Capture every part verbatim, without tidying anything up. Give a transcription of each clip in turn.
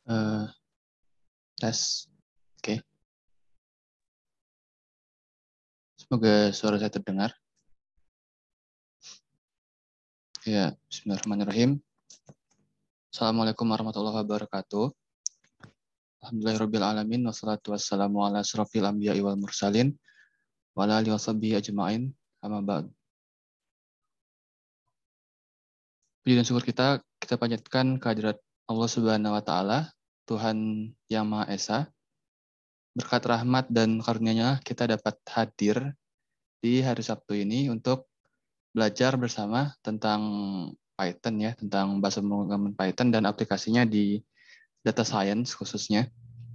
Uh, tes, oke. Okay. Semoga suara saya terdengar. Ya, bismillahirrahmanirrahim. Assalamualaikum warahmatullahi wabarakatuh. Alhamdulillahirrabbilalamin. Wassalatu wassalamu ala asrafil anbiya'i wal mursalin. Wa ala alihi washabihi ajma'in. Amma ba'd. Puji dan syukur kita, kita panjatkan kehadirat Allah Subhanahu wa Ta'ala, Tuhan Yang Maha Esa. Berkat rahmat dan karunia-Nya kita dapat hadir di hari Sabtu ini untuk belajar bersama tentang Python ya, tentang bahasa pemrograman Python dan aplikasinya di data science khususnya.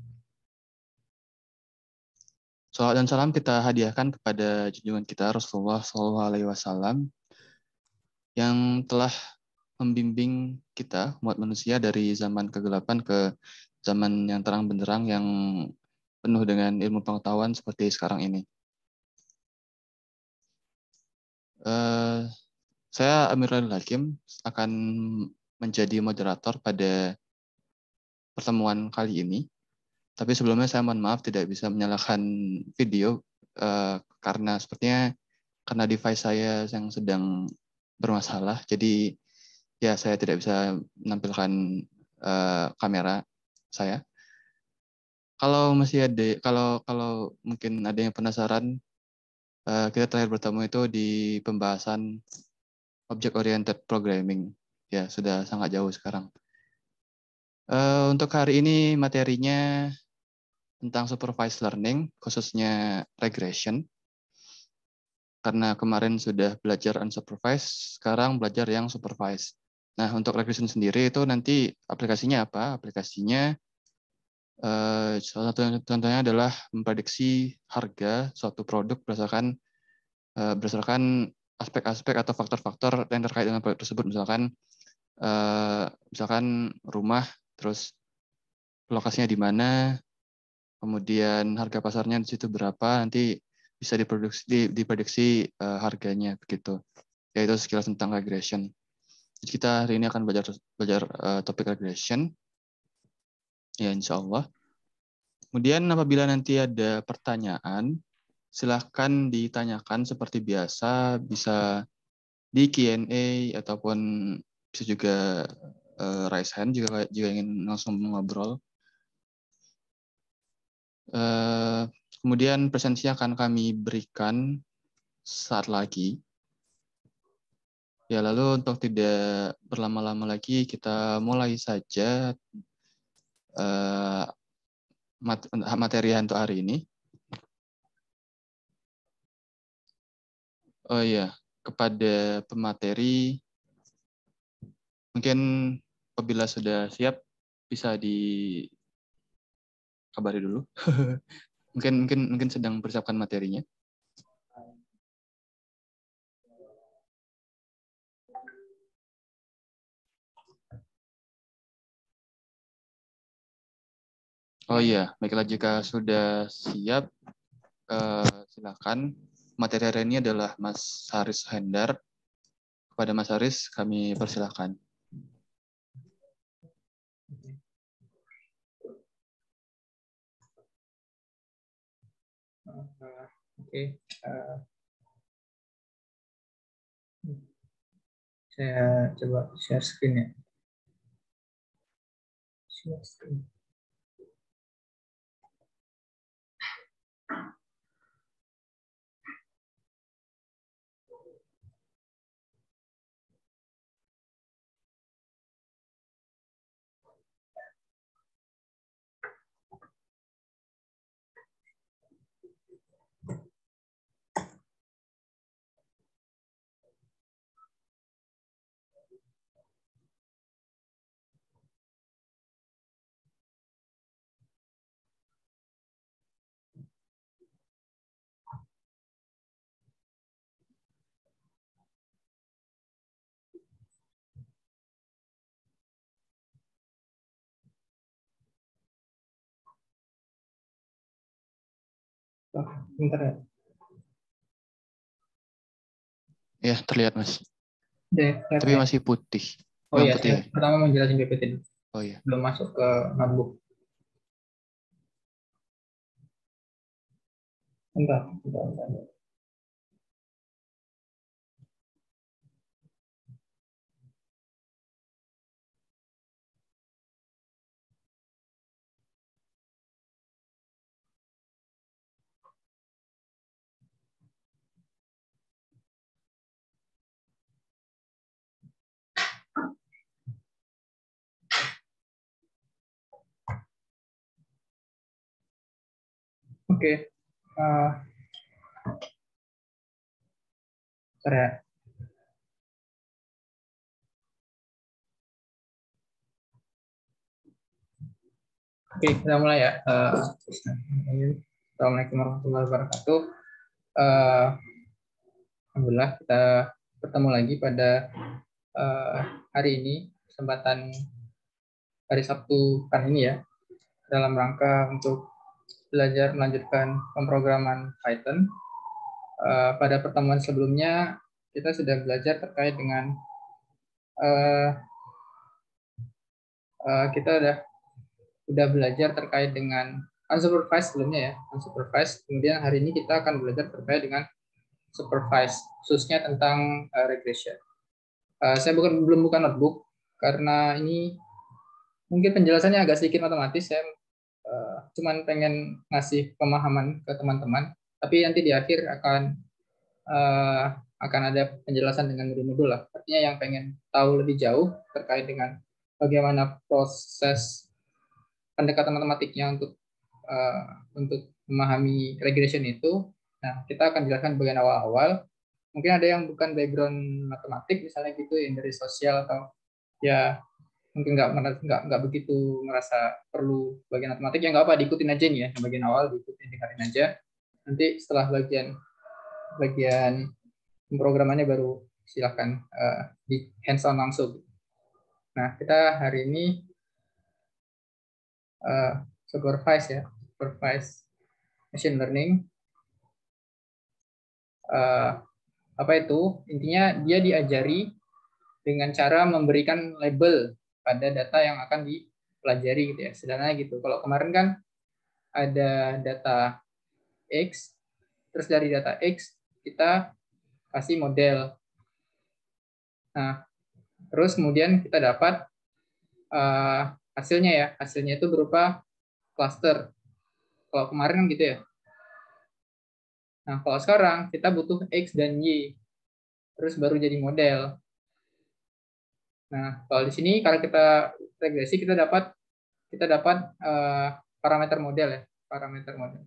Salam dan salam kita hadiahkan kepada junjungan kita Rasulullah shallallahu alaihi wasallam yang telah membimbing kita umat manusia dari zaman kegelapan ke zaman yang terang benderang yang penuh dengan ilmu pengetahuan seperti sekarang ini. Uh, saya Amirul Hakim akan menjadi moderator pada pertemuan kali ini. Tapi sebelumnya saya mohon maaf tidak bisa menyalakan video uh, karena sepertinya karena device saya yang sedang bermasalah. Jadi ya saya tidak bisa menampilkan uh, kamera saya. Kalau masih ada, kalau kalau mungkin ada yang penasaran, uh, kita terakhir bertemu itu di pembahasan object oriented programming. Ya sudah sangat jauh sekarang. Uh, untuk hari ini materinya tentang supervised learning, khususnya regression. Karena kemarin sudah belajar unsupervised, sekarang belajar yang supervised. Nah, untuk regression sendiri itu nanti aplikasinya apa? Aplikasinya eh, salah satu contohnya adalah memprediksi harga suatu produk berdasarkan eh, berdasarkan aspek-aspek atau faktor-faktor yang terkait dengan produk tersebut. Misalkan eh, misalkan rumah, terus lokasinya di mana, kemudian harga pasarnya di situ berapa, nanti bisa diproduksi, diprediksi uh, harganya begitu. Yaitu sekilas tentang regression. Jadi kita hari ini akan belajar belajar uh, topik regression. Ya insya Allah. Kemudian apabila nanti ada pertanyaan, silahkan ditanyakan seperti biasa, bisa di Q and A ataupun bisa juga uh, raise hand jika jika ingin langsung mengobrol. Uh, Kemudian presensinya akan kami berikan saat lagi. Ya, lalu untuk tidak berlama-lama lagi, kita mulai saja uh, materi untuk hari ini. Oh iya, kepada pemateri, mungkin apabila sudah siap, bisa dikabari dulu. mungkin mungkin mungkin sedang mempersiapkan materinya. Oh iya, baiklah jika sudah siap, eh, silakan. Materi hari ini adalah Mas Haris Hendar. Kepada Mas Haris, kami persilakan. Uh, Oke, okay. uh, saya coba share screen ya. Share screen. Oh, bentar ya. Ya, terlihat Mas. Deh, Tapi masih putih. oh iya, putih. saya pertama menjelaskan P P T dulu. Oh iya. Belum masuk ke notebook. Bentar, bentar, bentar. Oke. Uh, Bentar ya. Oke, kita mulai ya. Uh, Assalamualaikum warahmatullahi wabarakatuh. Uh, Alhamdulillah kita bertemu lagi pada uh, hari ini, kesempatan hari Sabtu kan ini ya, dalam rangka untuk belajar melanjutkan pemrograman Python. Uh, pada pertemuan sebelumnya kita sudah belajar terkait dengan uh, uh, kita udah udah belajar terkait dengan unsupervised sebelumnya ya, unsupervised. Kemudian hari ini kita akan belajar terkait dengan supervised, khususnya tentang uh, regression. Uh, saya bukan belum buka notebook karena ini mungkin penjelasannya agak sedikit matematis. Saya uh, cuman pengen ngasih pemahaman ke teman-teman, tapi nanti di akhir akan uh, akan ada penjelasan dengan modul-modul lah. Artinya yang pengen tahu lebih jauh terkait dengan bagaimana proses pendekatan matematiknya untuk uh, untuk memahami regression itu. Nah, kita akan jelaskan bagian awal-awal. Mungkin ada yang bukan background matematik, misalnya gitu, yang dari sosial atau ya mungkin nggak nggak nggak begitu merasa perlu bagian matematik, ya nggak apa, diikutin aja nih ya, yang bagian awal diikutin, dengerin aja. Nanti setelah bagian bagian pemrogramannya baru silakan uh, di hands-on langsung. Nah, kita hari ini uh, supervise ya, supervise machine learning. Uh, apa itu? Intinya dia diajari dengan cara memberikan label pada data yang akan dipelajari gitu ya. Sederhananya gitu. Kalau kemarin kan ada data X, terus dari data X kita kasih model. Nah, terus kemudian kita dapat uh, hasilnya ya. Hasilnya itu berupa cluster. Kalau kemarin kan gitu ya. Nah, kalau sekarang kita butuh X dan Y. Terus baru jadi model. Nah, kalau di sini kalau kita regresi kita dapat kita dapat uh, parameter model ya, parameter model.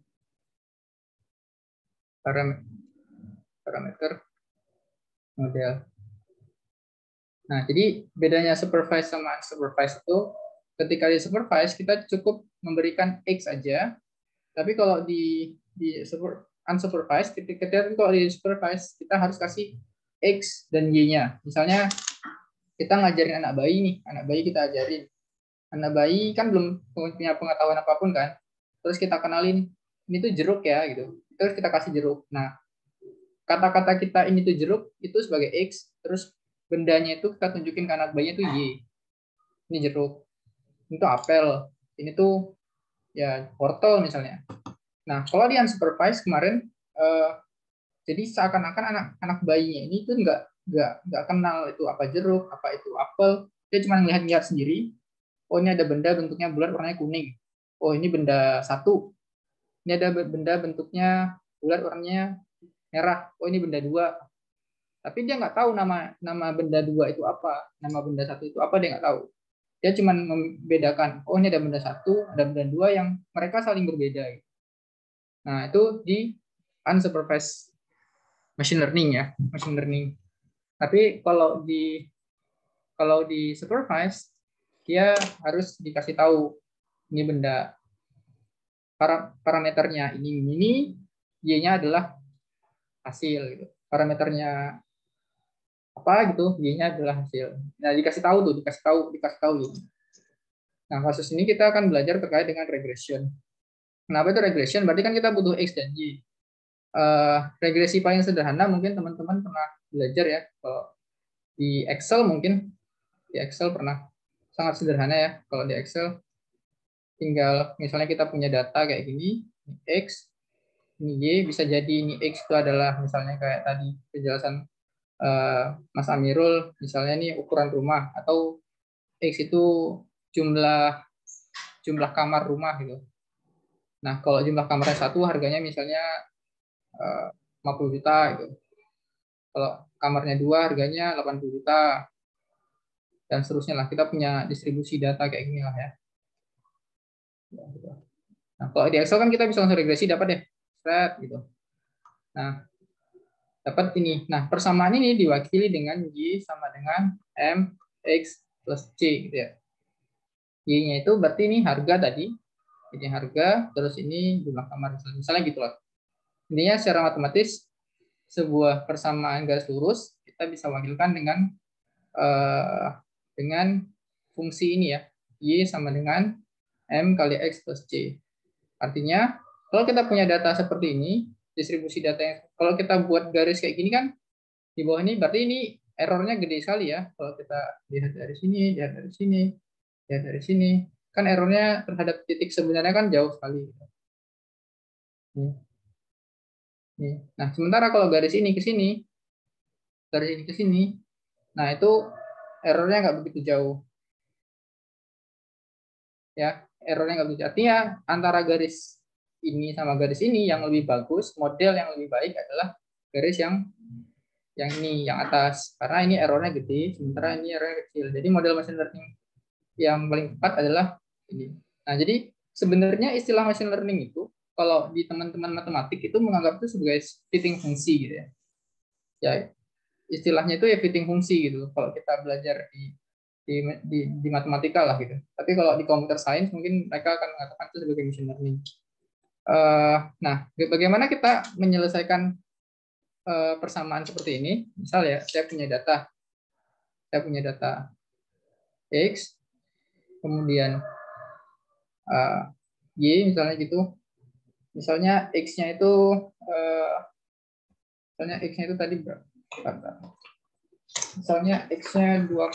Parameter parameter model. Nah, jadi bedanya supervised sama unsupervised itu ketika di supervised kita cukup memberikan X aja, tapi kalau di di unsupervised ketika kalau di supervised kita harus kasih X dan Y-nya. Misalnya kita ngajarin anak bayi nih, anak bayi kita ajarin. Anak bayi kan belum punya pengetahuan apapun kan. Terus kita kenalin, ini tuh jeruk ya gitu. Terus kita kasih jeruk. Nah, kata-kata kita ini tuh jeruk itu sebagai X, terus bendanya itu kita tunjukin ke anak bayi itu Y. Ini jeruk. Ini tuh apel. Ini tuh ya wortel misalnya. Nah, kalau di unsupervised kemarin eh, jadi seakan-akan anak-anak bayinya ini tuh nggak nggak nggak kenal itu apa jeruk, apa itu apel. Dia cuma ngelihat-ngelihat sendiri. Oh, ini ada benda bentuknya bulat warnanya kuning. Oh, ini benda satu. Ini ada benda bentuknya bulat warnanya merah. Oh, ini benda dua. Tapi dia nggak tahu nama nama benda dua itu apa, nama benda satu itu apa, dia nggak tahu. Dia cuma membedakan, oh ini ada benda satu, ada benda dua yang mereka saling berbeda. Nah, itu di unsupervised machine learning ya, machine learning. Tapi kalau di kalau di supervised dia harus dikasih tahu ini benda parameternya ini ini, y-nya adalah hasil gitu. Parameternya apa gitu, y-nya adalah hasil. Nah, dikasih tahu tuh, dikasih tahu, dikasih tahu gitu. Nah, kasus ini kita akan belajar terkait dengan regression. Kenapa itu regression? Berarti kan kita butuh X dan Y. Uh, regresi paling sederhana mungkin teman-teman pernah belajar ya. Kalau di Excel mungkin, di Excel pernah sangat sederhana ya kalau di Excel. Tinggal misalnya kita punya data kayak gini, ini X, ini Y, bisa jadi ini X itu adalah misalnya kayak tadi penjelasan uh, Mas Amirul, misalnya ini ukuran rumah, atau X itu jumlah jumlah kamar rumah gitu. Nah, kalau jumlah kamarnya satu, harganya misalnya uh, lima puluh juta gitu. Kalau kamarnya dua, harganya delapan puluh juta. Dan seterusnya lah. Kita punya distribusi data kayak gini lah ya. Nah, kalau di Excel kan kita bisa langsung regresi, dapat deh. Set, gitu. Nah, dapat ini. Nah, persamaan ini diwakili dengan Y sama dengan M, X plus C gitu ya. Y-nya itu berarti ini harga tadi. Ini harga, terus ini jumlah kamar. Misalnya gitu lah. Intinya secara matematis, sebuah persamaan garis lurus, kita bisa wakilkan dengan uh, dengan fungsi ini ya. Y sama dengan M kali X plus C. Artinya, kalau kita punya data seperti ini, distribusi data yang, kalau kita buat garis kayak gini kan, di bawah ini berarti ini errornya gede sekali ya. Kalau kita lihat dari sini, lihat dari sini, lihat dari sini, kan errornya terhadap titik sebenarnya kan jauh sekali. Nih. Nih. Nah, sementara kalau garis ini ke sini, garis ini ke sini, nah itu errornya nggak begitu jauh. Ya, errornya nggak begitu. Artinya antara garis ini sama garis ini yang lebih bagus, model yang lebih baik adalah garis yang yang ini, yang atas. Karena ini errornya gede, sementara ini errornya kecil. Jadi model machine learning yang paling tepat adalah ini. Nah, jadi sebenarnya istilah machine learning itu, kalau di teman-teman matematik itu menganggap itu sebagai fitting fungsi gitu ya. Ya, istilahnya itu ya fitting fungsi gitu. Kalau kita belajar di di, di, di matematika lah gitu. Tapi kalau di computer science mungkin mereka akan mengatakan itu sebagai machine learning. Uh, nah, bagaimana kita menyelesaikan uh, persamaan seperti ini? Misal ya, saya punya data, saya punya data X, kemudian uh, Y misalnya gitu. Misalnya X-nya itu, uh, misalnya X-nya itu tadi berapa? Misalnya X-nya dua.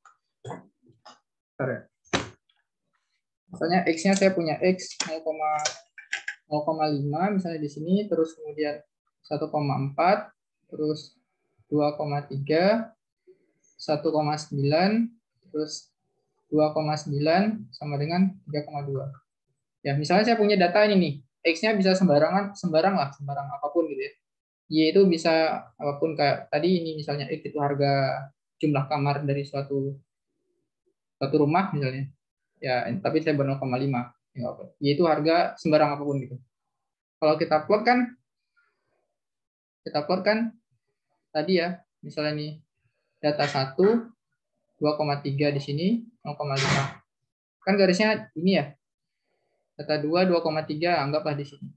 Misalnya X-nya saya punya X nol koma lima misalnya di sini, terus kemudian satu koma empat, terus dua koma tiga, satu koma sembilan, terus dua koma sembilan sama dengan tiga koma dua. Ya, misalnya saya punya data ini nih. X-nya bisa sembarangan, sembarang lah, sembarang apapun gitu ya. Y itu bisa apapun, kayak tadi ini misalnya X itu harga jumlah kamar dari suatu suatu rumah misalnya. Ya, tapi saya ber nol koma lima. Y itu harga sembarang apapun gitu. Kalau kita plot kan, kita plot kan tadi ya, misalnya nih data satu, dua koma tiga di sini, nol koma lima. Kan garisnya ini ya. Data dua, dua koma tiga anggaplah di sini.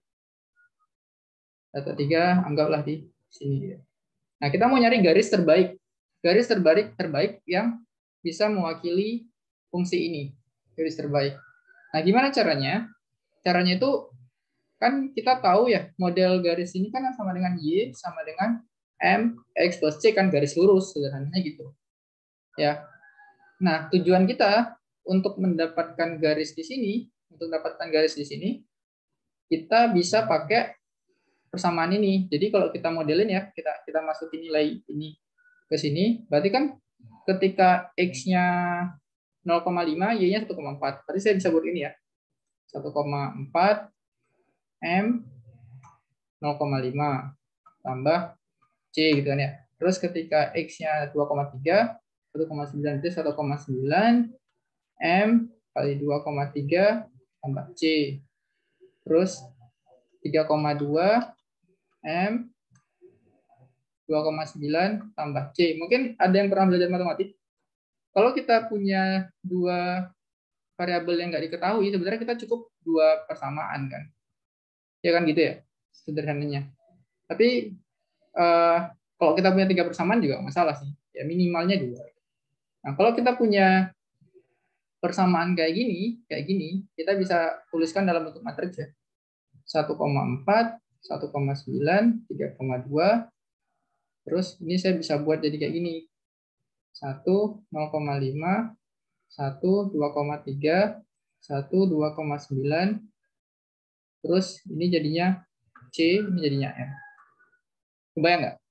Data tiga anggaplah di sini. Nah, kita mau nyari garis terbaik. Garis terbaik terbaik yang bisa mewakili fungsi ini. Garis terbaik. Nah, gimana caranya? Caranya itu kan kita tahu ya, model garis ini kan sama dengan Y sama dengan M, X plus C, kan garis lurus, sederhananya gitu. Ya. Nah, tujuan kita untuk mendapatkan garis di sini, untuk mendapatkan garis di sini, kita bisa pakai persamaan ini. Jadi kalau kita modelin ya, kita kita masukin nilai ini ke sini, berarti kan ketika X-nya nol koma lima, Y-nya satu koma empat. Tadi saya bisa buat ini ya. satu koma empat M nol koma lima tambah C gitu kan ya. Terus ketika X-nya dua koma tiga, satu koma sembilan itu satu koma sembilan M kali dua koma tiga tambah C. Terus tiga koma dua M dua koma sembilan tambah C. Mungkin ada yang pernah belajar matematik. Kalau kita punya dua variabel yang nggak diketahui, sebenarnya kita cukup dua persamaan kan. Ya kan gitu ya, sederhananya. Tapi eh, kalau kita punya tiga persamaan juga masalah sih. Ya minimalnya dua. Nah, kalau kita punya persamaan kayak gini, kayak gini, kita bisa tuliskan dalam bentuk matriks ya. satu koma empat, satu koma sembilan, tiga koma dua. Terus ini saya bisa buat jadi kayak gini. satu, nol koma lima, satu, dua koma tiga, satu, dua koma sembilan, terus ini jadinya C, ini jadinya M. Kebayang nggak?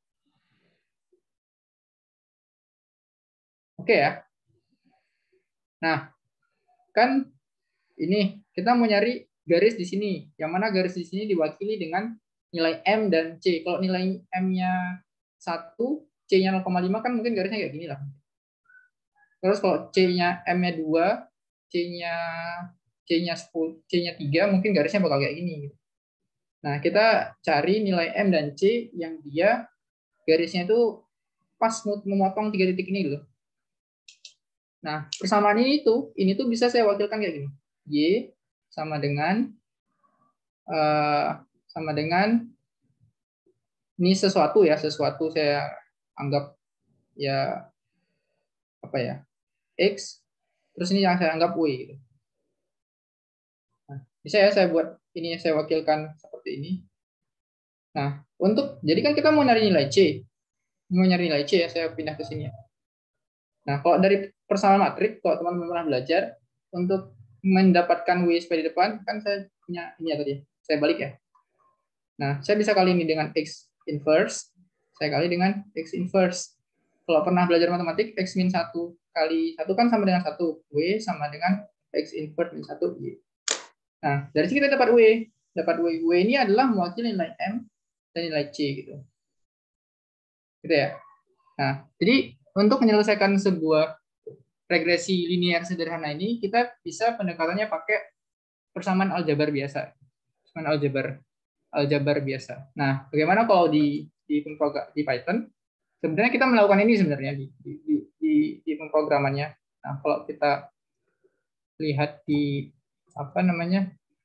Oke ya. Nah, kan ini kita mau nyari garis di sini. Yang mana garis di sini diwakili dengan nilai M dan C. Kalau nilai M-nya satu, C-nya nol koma lima kan mungkin garisnya kayak gini lah. Terus kalau C-nya M-nya dua, C-nya C-nya sepuluh, C-nya tiga, mungkin garisnya bakal kayak gini. Nah, kita cari nilai M dan C yang dia garisnya itu pas memotong tiga titik ini dulu. Nah, persamaan ini tuh, ini tuh bisa saya wakilkan kayak gini. Y sama dengan uh, sama dengan ini sesuatu ya, sesuatu saya anggap ya apa ya? X, terus ini yang saya anggap Y gitu. Nah, bisa ya saya buat ini saya wakilkan seperti ini. Nah, untuk jadi kan kita mau nyari nilai C. Mau nyari nilai C ya, saya pindah ke sini ya. Nah, kalau dari persamaan matrik, kalau teman-teman pernah belajar, untuk mendapatkan W S P di depan, kan saya punya ini ya tadi. Saya balik ya. Nah, saya bisa kali ini dengan X inverse, saya kali dengan X inverse. Kalau pernah belajar matematik, X min satu kali satu kan sama dengan satu. W sama dengan X inverse min satu. Y. Nah, dari sini kita dapat W. Dapat W. W ini adalah mewakili nilai M dan nilai C gitu. Gitu ya. Nah, jadi untuk menyelesaikan sebuah regresi linear sederhana ini, kita bisa pendekatannya pakai persamaan aljabar biasa. Persamaan aljabar aljabar biasa. Nah, bagaimana kalau di di di Python? Sebenarnya kita melakukan ini sebenarnya di di di, di pemrogramannya. Nah, kalau kita lihat di apa namanya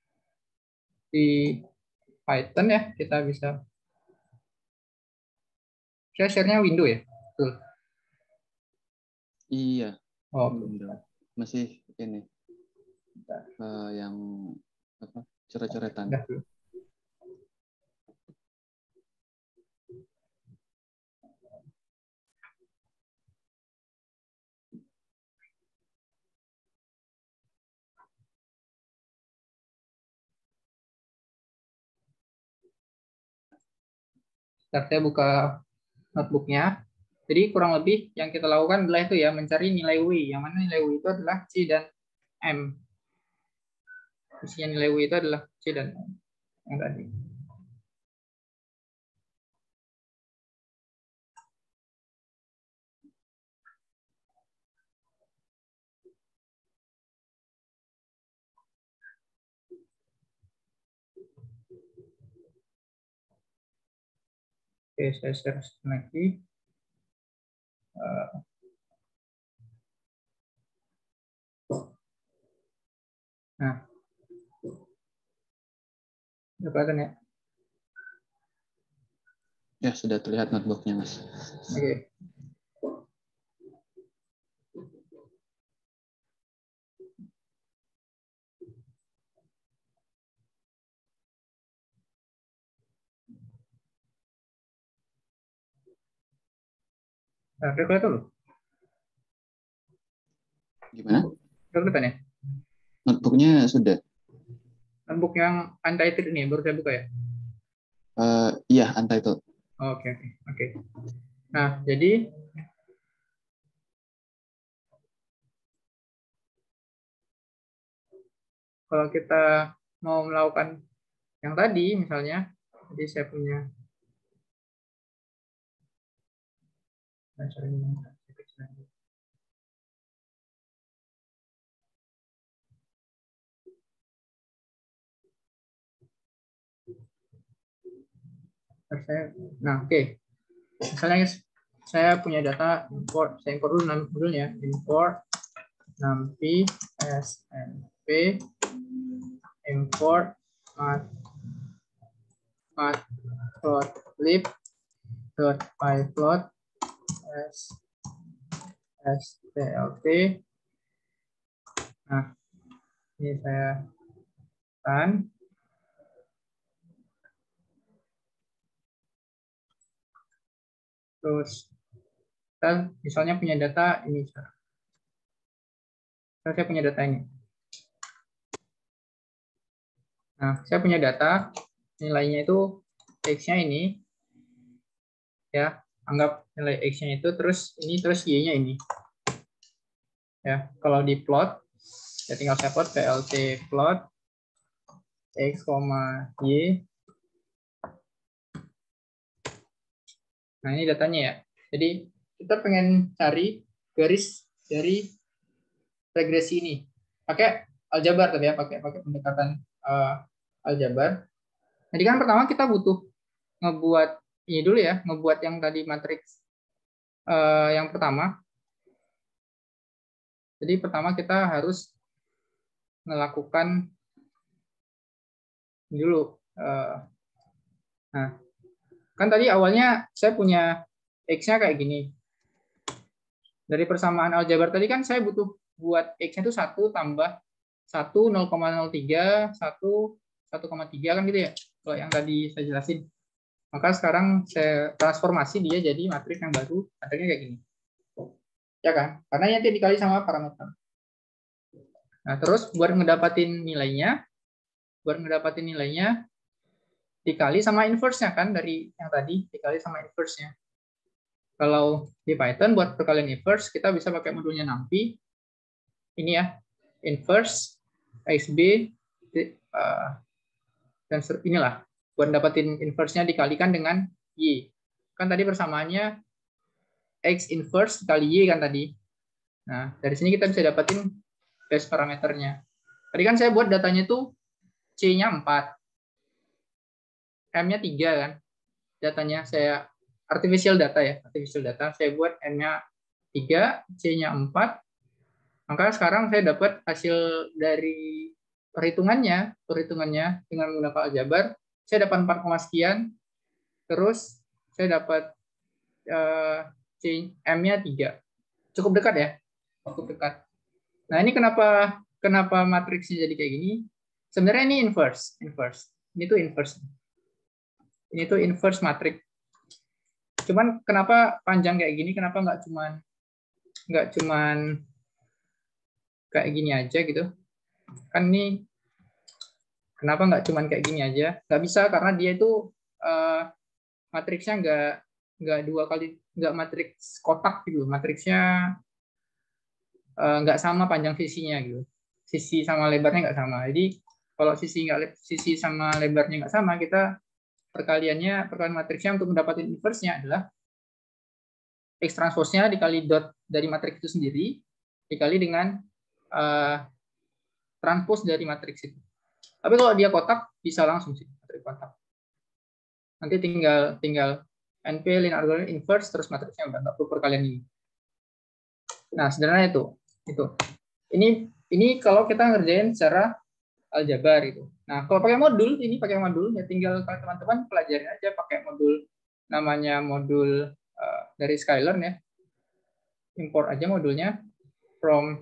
di Python ya, kita bisa saya share-nya window ya. Betul. Iya. Oh, Window. Masih ini. Uh, yang apa? Coret-coretan. Saya buka notebooknya. Jadi kurang lebih yang kita lakukan adalah itu ya, mencari nilai W. Yang mana nilai W itu adalah C dan M. Isinya nilai W itu adalah C dan M. Yang tadi. Oke, saya share lagi. Nah, udah kelihatan ya? Ya, sudah terlihat notebooknya, Mas. Oke. Nah, udah kelihatan loh. Gimana? Udah kelihatan ya? Notebooknya sudah. Notebook yang untitled ini baru saya buka ya? Uh, iya, untitled. Oke, oke, oke. Nah, jadi kalau kita mau melakukan yang tadi, misalnya, jadi saya punya nah, oke. Okay. Misalnya saya punya data import, saya import dulu namanya import numpy snp import mat matplotlib dot pyplot s stlt. Nah, ini saya kan terus kita misalnya punya data ini Karena saya punya data ini. Nah, saya punya data, nilainya itu X-nya ini, ya, anggap nilai X-nya itu, terus ini, terus Y-nya ini. Ya, kalau di plot, ya tinggal saya plot plt plot X, Y. Nah, ini datanya ya. Jadi, kita pengen cari garis dari regresi ini. Pakai aljabar tadi ya, pakai pakai pendekatan uh, aljabar. Jadi kan pertama kita butuh ngebuat ini dulu ya, ngebuat yang tadi matriks uh, yang pertama. Jadi pertama kita harus melakukan ini dulu. Uh, nah, kan tadi awalnya saya punya X-nya kayak gini. Dari persamaan aljabar tadi kan saya butuh buat X-nya itu satu tambah satu, nol koma nol tiga, satu, satu koma tiga kan gitu ya. Kalau yang tadi saya jelasin. Maka sekarang saya transformasi dia jadi matriks yang baru, matriksnya kayak gini. Ya kan? Karena nanti dikali sama parameter. Nah, terus buat ngedapatin nilainya, buat ngedapatin nilainya, dikali sama inverse-nya kan, dari yang tadi, dikali sama inverse-nya. Kalau di Python, buat perkalian inverse, kita bisa pakai modulnya NumPy. Ini ya, inverse, X B, dan inilah, buat dapatin inverse-nya dikalikan dengan Y. Kan tadi persamaannya X inverse kali Y kan tadi. Nah, dari sini kita bisa dapatin base parameternya. Tadi kan saya buat datanya itu C-nya empat. M-nya tiga kan. Datanya saya artificial data ya, artificial data. Saya buat M-nya tiga, C-nya empat. Maka sekarang saya dapat hasil dari perhitungannya, perhitungannya dengan menggunakan aljabar, saya dapat empat, sekian. Terus saya dapat uh, M-nya tiga. Cukup dekat ya. Cukup dekat. Nah, ini kenapa kenapa matriksnya jadi kayak gini? Sebenarnya ini inverse, inverse. Ini tuh inverse. Ini tuh inverse matrix. Cuman kenapa panjang kayak gini? Kenapa nggak cuman nggak cuman kayak gini aja gitu? Kan ini kenapa nggak cuman kayak gini aja? Nggak bisa karena dia itu uh, matriksnya nggak nggak dua kali, nggak matriks kotak gitu. Matriksnya uh, nggak sama panjang sisinya gitu. Sisi sama lebarnya nggak sama. Jadi kalau sisi nggak sisi sama lebarnya nggak sama, kita perkaliannya perkalian matriksnya untuk mendapatkan inverse-nya adalah X transpose-nya dikali dot dari matriks itu sendiri dikali dengan uh, transpose dari matriks itu. Tapi kalau dia kotak bisa langsung sih matriks kotak. Nanti tinggal tinggal N P linear algorithm inverse terus matriksnya udah nggak perlu perkalian ini. Nah, sederhana itu. Itu. Ini ini kalau kita ngerjain secara aljabar itu. Nah, kalau pakai modul, ini pakai modul, ya tinggal teman-teman pelajarin aja pakai modul, namanya modul uh, dari Skylern ya. Import aja modulnya from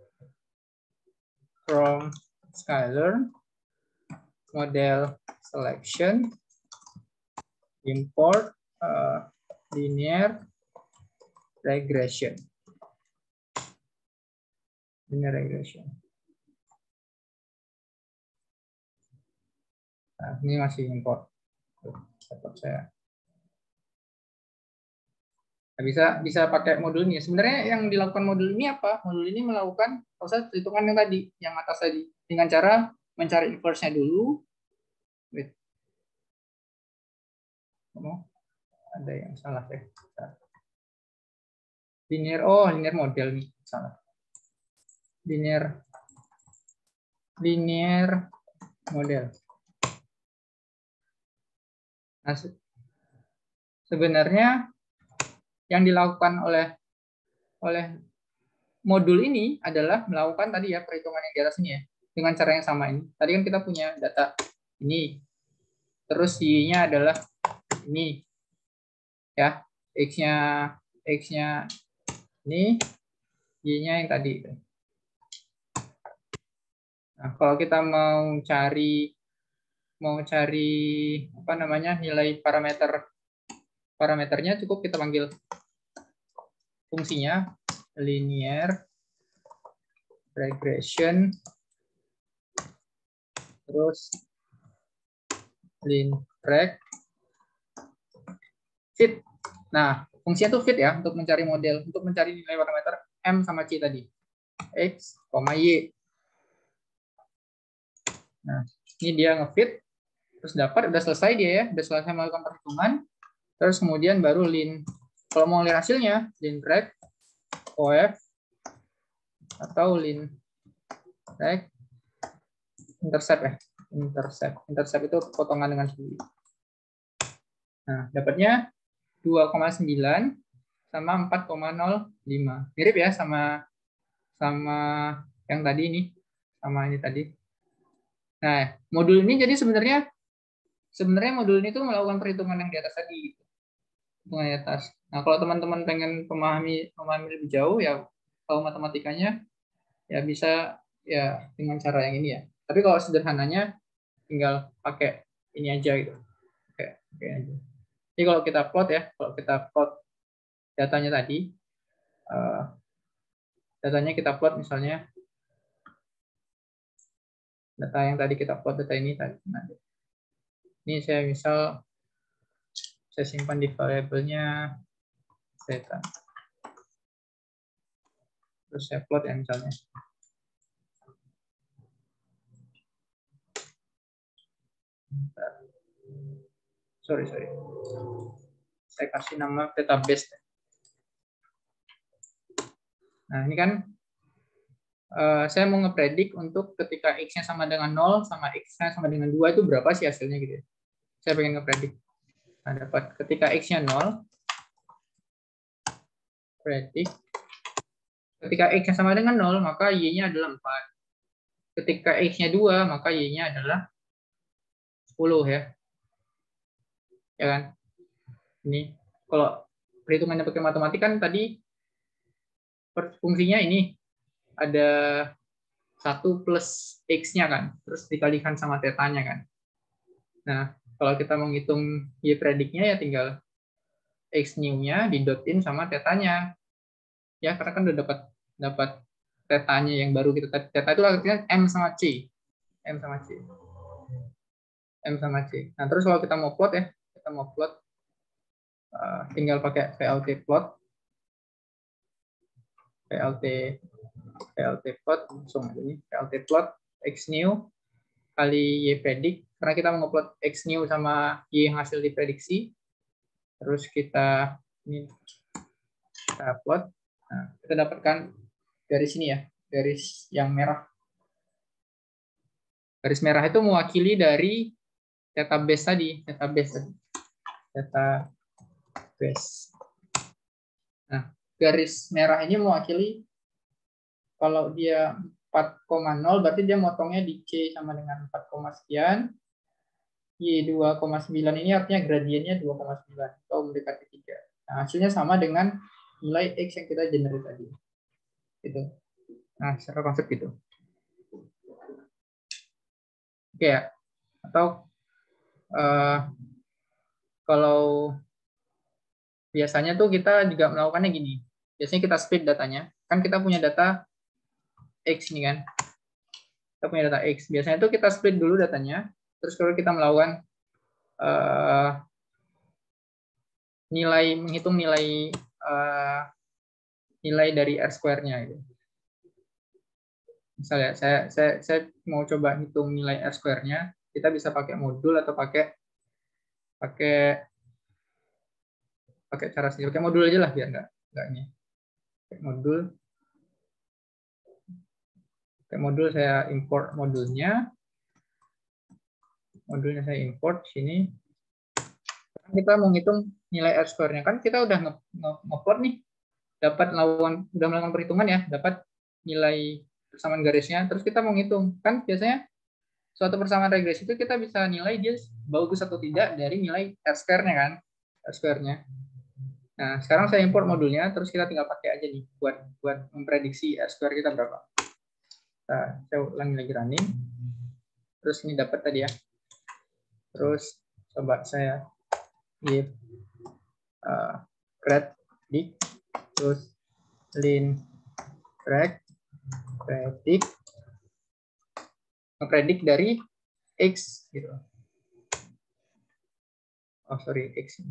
from Skylern, model selection, import uh, linear regression. Linear regression. Nah, ini masih import. Laptop saya. Nah, bisa bisa pakai modul ini. Sebenarnya yang dilakukan modul ini apa? Modul ini melakukan proses perhitungan yang tadi, yang atas tadi, dengan cara mencari inverse-nya dulu. Wait. Oh, ada yang salah ya. Linear, oh linear model nih, salah. Linear linear model. Nah, sebenarnya yang dilakukan oleh oleh modul ini adalah melakukan tadi ya perhitungan yang di atas ini ya, dengan cara yang sama ini. Tadi kan kita punya data ini, terus Y-nya adalah ini, ya, X-nya X-nya ini, Y-nya yang tadi. Nah, kalau kita mau cari mau cari apa namanya nilai parameter parameternya, cukup kita panggil fungsinya linear regression, terus lin reg, fit. Nah, fungsinya tuh fit ya untuk mencari model, untuk mencari nilai parameter M sama C tadi. X, Y. Nah, ini dia ngefit, terus dapat, udah selesai dia ya, udah selesai melakukan perhitungan, terus kemudian baru lin. Kalau mau lihat hasilnya, lin reg, O F, atau lin reg, intercept ya, intercept. Intercept itu potongan dengan suhu. Nah, dapatnya dua koma sembilan sama empat koma nol lima. Mirip ya sama sama yang tadi ini, sama ini tadi. Nah, modul ini jadi sebenarnya sebenarnya modul ini tuh melakukan perhitungan yang di atas tadi, hitungan di atas. Nah, kalau teman-teman pengen memahami memahami lebih jauh ya, kalau matematikanya ya bisa ya dengan cara yang ini ya. Tapi kalau sederhananya tinggal pakai ini aja gitu. Oke, oke aja. Jadi kalau kita plot ya, kalau kita plot datanya tadi, uh, datanya kita plot misalnya data yang tadi kita plot, data ini tadi. Nah, ini saya misal saya simpan di variabelnya theta. Terus saya plot ya misalnya. Sorry, sorry. Saya kasih nama database. Nah, ini kan uh, saya mau ngepredik untuk ketika X-nya sama dengan nol sama X-nya sama dengan dua itu berapa sih hasilnya gitu ya. Saya pengen ngepredik. Nah, dapat ketika X-nya nol, predik. Ketika X-nya sama dengan nol, maka Y-nya adalah empat. Ketika X-nya dua, maka Y-nya adalah sepuluh ya. Ya kan? Ini kalau perhitungannya pakai matematika kan tadi fungsinya ini ada satu plus X-nya kan, terus dikalikan sama tetanya kan. Nah, kalau kita menghitung Y prediknya ya tinggal X new-nya didotin sama tetanya. Ya, karena kan udah dapat dapat tetanya yang baru gitu. Teta itu artinya M sama C. M sama C. M sama C. Nah, terus kalau kita mau plot ya, kita mau plot uh, tinggal pakai V L T plot. V L T V L T plot langsung aja nih. V L T plot X new kali Y predik, karena kita mau ngeplot X new sama Y yang hasil diprediksi. Terus kita ini kita plot. Nah, kita dapatkan garis ini ya, garis yang merah. Garis merah itu mewakili dari database tadi, database tadi. Database. Nah, garis merah ini mewakili kalau dia empat koma nol berarti dia motongnya di C sama dengan empat, sekian. Y dua koma sembilan ini artinya gradiennya dua koma sembilan atau mendekati tiga. Nah, hasilnya sama dengan nilai X yang kita generate tadi. Gitu. Nah, secara konsep gitu. Oke ya. Atau uh, kalau biasanya tuh kita juga melakukannya gini. Biasanya kita split datanya. Kan kita punya data X nih kan. Kita punya data X. Biasanya tuh kita split dulu datanya. Terus kalau kita melakukan uh, nilai, menghitung nilai uh, nilai dari R square-nya gitu. Misalnya saya, saya, saya mau coba hitung nilai R square-nya, kita bisa pakai modul atau pakai pakai pakai cara sendiri. Pakai modul aja lah biar nggak nggak ini. Pakai modul. Pakai modul saya import modulnya. Modulnya saya import sini. Sekarang kita mau ngitung nilai R square-nya, kan kita udah nge-plot nih, dapat melakukan udah melakukan perhitungan ya, dapat nilai persamaan garisnya, terus kita mau ngitung. Kan biasanya suatu persamaan regresi itu kita bisa nilai dia bagus atau tidak dari nilai R square-nya kan, R square-nya. Nah, sekarang saya import modulnya, terus kita tinggal pakai aja nih buat buat memprediksi R square kita berapa. Nah, saya ulangi lagi running. Terus ini dapat tadi ya. Terus coba saya give uh, grad di terus lin reg Predik, ngepredik dari X gitu. Oh sorry, X.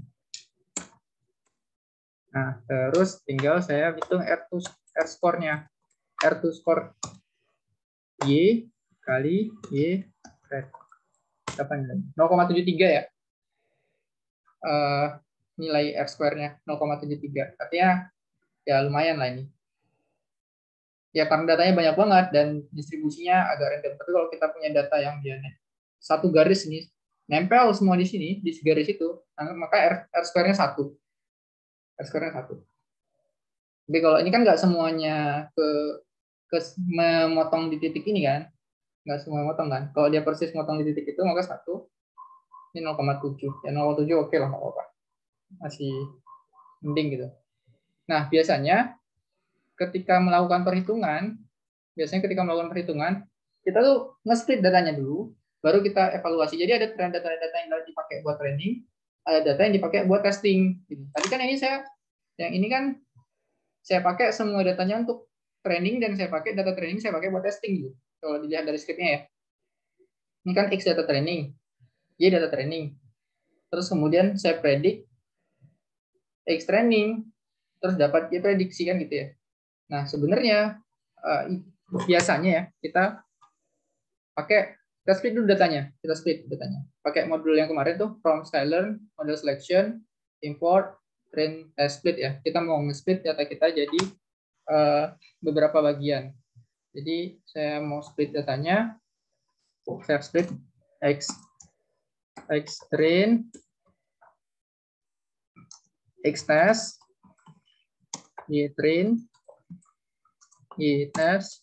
Nah, terus tinggal saya hitung R two, R score-nya. R two score Y kali Y pred. Berapa nilai? nol koma tujuh tiga ya. Uh, nilai R square-nya nol koma tujuh tiga. Artinya ya lumayan lah ini. Ya karena datanya banyak banget dan distribusinya agak random. Tapi kalau kita punya data yang dia satu garis ini nempel semua di sini, di garis itu, maka R, R square-nya satu. R square-nya satu. Tapi kalau ini kan nggak semuanya ke, ke memotong di titik ini kan. Nggak semua motong kan. Kalau dia persis motong di titik itu, maka satu. Ini nol koma tujuh. Ya nol koma tujuh oke lah, nggak apa-apa. Masih mending gitu. Nah, biasanya ketika melakukan perhitungan, biasanya ketika melakukan perhitungan, kita tuh nge-split datanya dulu, baru kita evaluasi. Jadi ada data-data yang dipakai buat training, ada data yang dipakai buat testing. Tadi kan ini saya, yang ini kan saya pakai semua datanya untuk training dan saya pakai data training saya pakai buat testing gitu. Kalau dilihat dari script-nya ya. Ini kan X data training, Y data training. Terus kemudian saya predik X training, terus dapat Y prediksi kan gitu ya. Nah, sebenarnya uh, biasanya ya kita pakai kita split dulu datanya, kita split datanya. Pakai modul yang kemarin tuh from skylearn, model selection, import, train, test split ya. Kita mau nge-split data kita jadi uh, beberapa bagian. Jadi saya mau split datanya, saya split X X train, X test, Y train, Y test,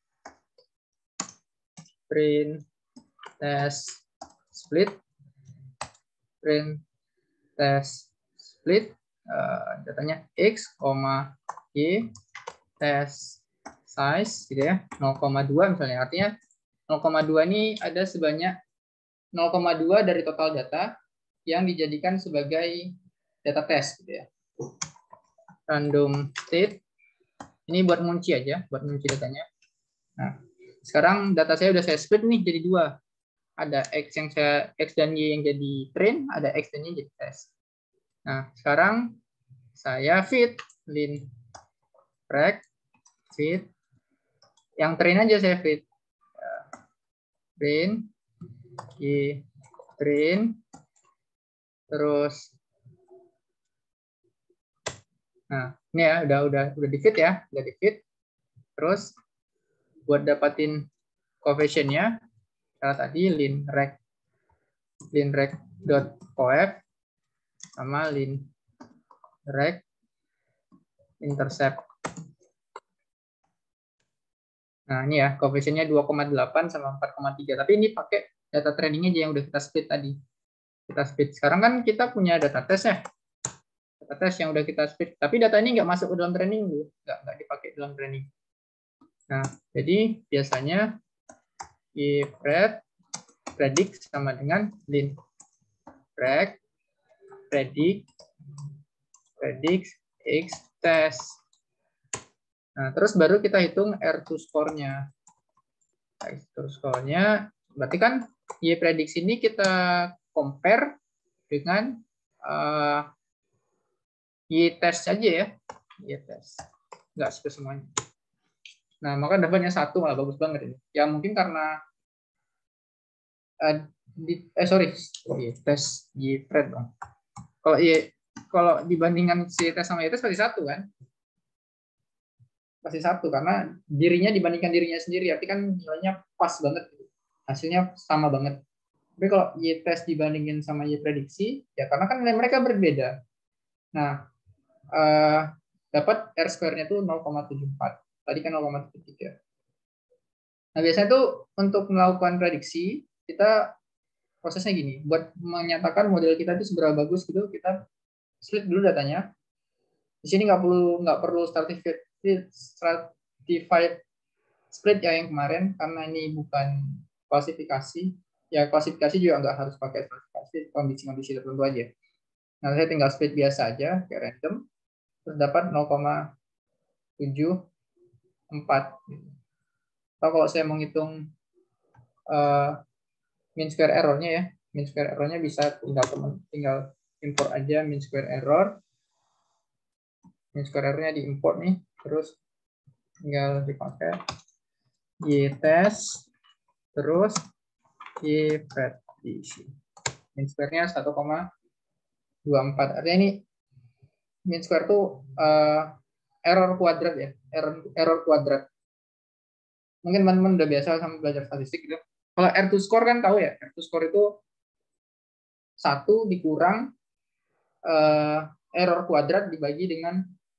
train, test, split, train, test, split, uh, datanya X, Y, test, size, gitu ya, nol koma dua misalnya. Artinya nol koma dua ini ada sebanyak nol koma dua dari total data yang dijadikan sebagai data test, gitu ya. Random state, ini buat ngunci aja, buat ngunci datanya. Nah, sekarang data saya udah saya split nih jadi dua. Ada X yang saya X dan Y yang jadi train, ada X dan Y yang jadi test. Nah, sekarang saya fit lin rec fit. Yang train aja saya fit. Train Y train terus nah, ini ya udah udah udah di fit ya, udah di fit. Terus buat dapatin coefficient-nya cara tadi lin rec lin rec dot coef sama lin rec intercept. Nah, ini ya coefficient-nya dua koma delapan sama empat koma tiga. Tapi ini pakai data trainingnya aja yang udah kita split tadi. Kita split. Sekarang kan kita punya data test ya. Data test yang udah kita split. Tapi data ini nggak masuk ke dalam training, nggak nggak dipakai dalam training. Nah, jadi biasanya Y pred predict sama dengan lin rec predict predict X test. Nah, terus baru kita hitung R two score-nya. R two score-nya berarti kan Y prediksi ini kita compare dengan uh, Y test aja ya. Y test. Enggak ke semuanya. Nah, maka dapatnya satu malah bagus banget ini. Ya mungkin karena uh, di, eh sorry, Y test Y pred dong. Kalau Y kalau dibandingkan si test sama Y test pasti satu kan? Pasti satu karena dirinya dibandingkan dirinya sendiri, arti kan nilainya pas banget, hasilnya sama banget. Tapi kalau Y test dibandingin sama Y prediksi, ya karena kan nilai mereka berbeda. Nah, eh, dapat R square-nya itu nol koma tujuh empat. Tadi kan nol koma tujuh tiga. Nah, biasanya tuh untuk melakukan prediksi, kita prosesnya gini, buat menyatakan model kita itu seberapa bagus gitu, kita split dulu datanya. Di sini nggak perlu nggak perlu stratified stratified split ya yang kemarin karena ini bukan klasifikasi. Ya klasifikasi juga nggak harus pakai klasifikasi, kondisi-kondisi tertentu aja. Nah, saya tinggal split biasa aja kayak random terus dapat nol koma tujuh empat. Atau kalau saya menghitung uh, mean square error-nya ya, mean square error-nya bisa tinggal tinggal import aja mean square error. Mean square error-nya diimport nih, terus tinggal dipakai y test, terus y prediksi. Mean square-nya satu koma dua empat. Artinya ini mean square itu uh, error kuadrat ya, error error kuadrat. Mungkin teman-teman udah biasa sama belajar statistik gitu. Kalau R two score kan tahu ya, R two score itu satu dikurang uh, error kuadrat dibagi dengan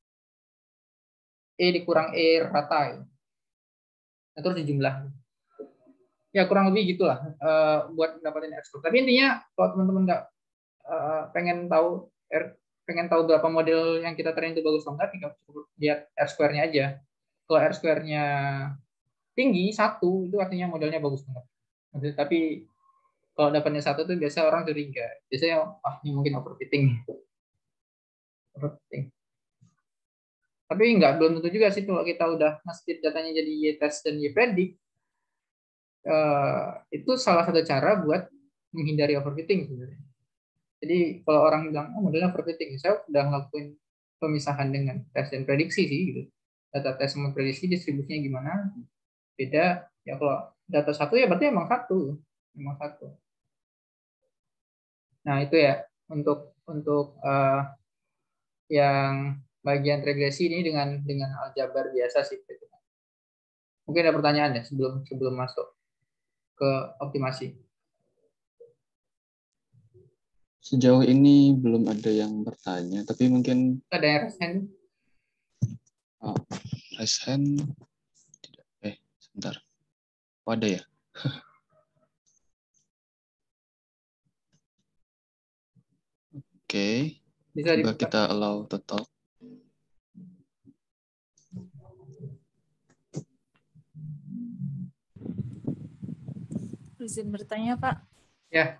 E dikurang E rata. Ya. Nah, terus dijumlah. Ya kurang lebih gitulah uh, buat dapatin R score. Tapi intinya kalau teman-teman nggak uh, pengen tahu R, pengen tahu berapa model yang kita train itu bagus atau enggak, tinggal lihat R square-nya aja. Kalau R square-nya tinggi satu itu artinya modelnya bagus banget. Tapi kalau dapatnya satu tuh biasa orang curiga. Biasanya ah ini mungkin overfitting. Overfitting. Tapi nggak belum tentu juga sih kalau kita udah nge-split datanya jadi y-test dan y-predict. Uh, itu salah satu cara buat menghindari overfitting sebenarnya. Jadi kalau orang bilang oh modelnya overfitting, saya udah ngelakuin pemisahan dengan tes dan prediksi sih gitu. Data tes sama prediksi distribusinya gimana? Beda. Ya kalau data satu ya berarti emang satu, emang satu. Nah itu ya untuk untuk uh, yang bagian regresi ini dengan dengan aljabar biasa sih. Mungkin ada pertanyaan ya sebelum sebelum masuk ke optimasi. Sejauh ini belum ada yang bertanya, tapi mungkin Ada yang raise hand? Oh, raise hand tidak. Eh, sebentar. Oh, ada ya? Oke. Okay. Bisa Coba dibuka. kita allow to talk. Izin bertanya, Pak. Ya.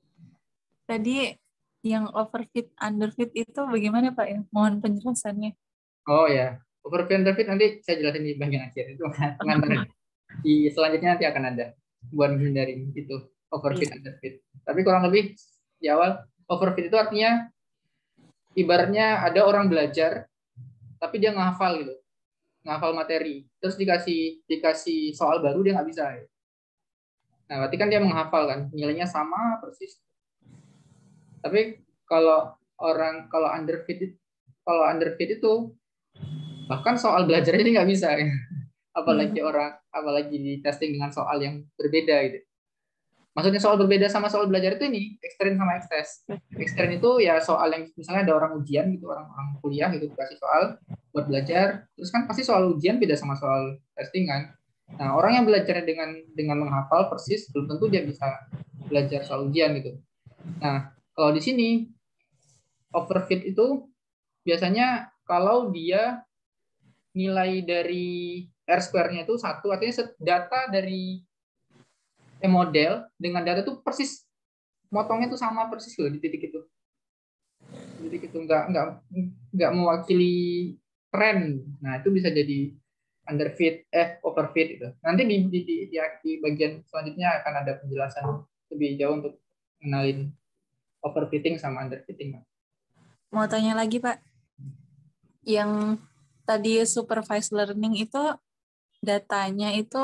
Tadi yang overfit, underfit itu bagaimana, Pak? Ya? Mohon penjelasannya. Oh ya, overfit, underfit nanti saya jelasin di bagian akhir. Itu pengantar di selanjutnya nanti akan ada buat menghindari itu overfit, yeah. Underfit. Tapi kurang lebih di awal overfit itu artinya ibaratnya ada orang belajar tapi dia ngehafal gitu, ngehafal materi. Terus dikasih dikasih soal baru dia nggak bisa. Ya. Nah, berarti kan dia menghafal kan, nilainya sama persis. Tapi kalau orang kalau underfit kalau underfit itu bahkan soal belajarnya ini nggak bisa ya. Apalagi hmm. orang apalagi di testing dengan soal yang berbeda gitu. Maksudnya soal berbeda sama soal belajar itu ini extern sama extest. Extern itu ya soal yang misalnya ada orang ujian gitu, orang-orang kuliah gitu dikasih soal buat belajar, terus kan pasti soal ujian beda sama soal testing kan. Nah, orang yang belajarnya dengan dengan menghafal persis belum tentu dia bisa belajar soal ujian gitu. Nah, kalau di sini overfit itu biasanya kalau dia nilai dari R square-nya itu satu, artinya data dari model dengan data itu persis, motongnya itu sama persis loh di titik itu. Di titik itu nggak nggak nggak mewakili tren. Nah itu bisa jadi underfit, eh overfit itu. Nanti di di, di, di, di bagian selanjutnya akan ada penjelasan lebih jauh untuk mengenalin overfitting sama underfitting. Mau tanya lagi Pak, yang tadi supervised learning itu datanya itu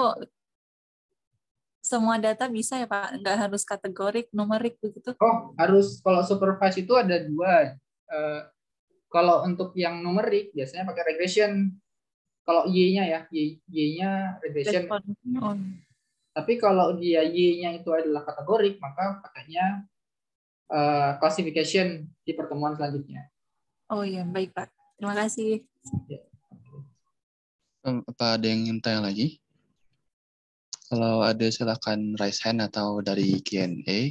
semua data bisa ya Pak? Nggak harus kategorik, numerik begitu? Oh, harus. Kalau supervised itu ada dua. Uh, kalau untuk yang numerik, biasanya pakai regression. Kalau Y-nya ya, Y, Y-nya regression. Oh. Tapi kalau dia Y-nya itu adalah kategorik, maka pakainya uh, classification di pertemuan selanjutnya. Oh iya, baik Pak. Terima kasih. Ya. Apa ada yang ingin tanya lagi? Kalau ada silakan raise hand atau dari Q and A.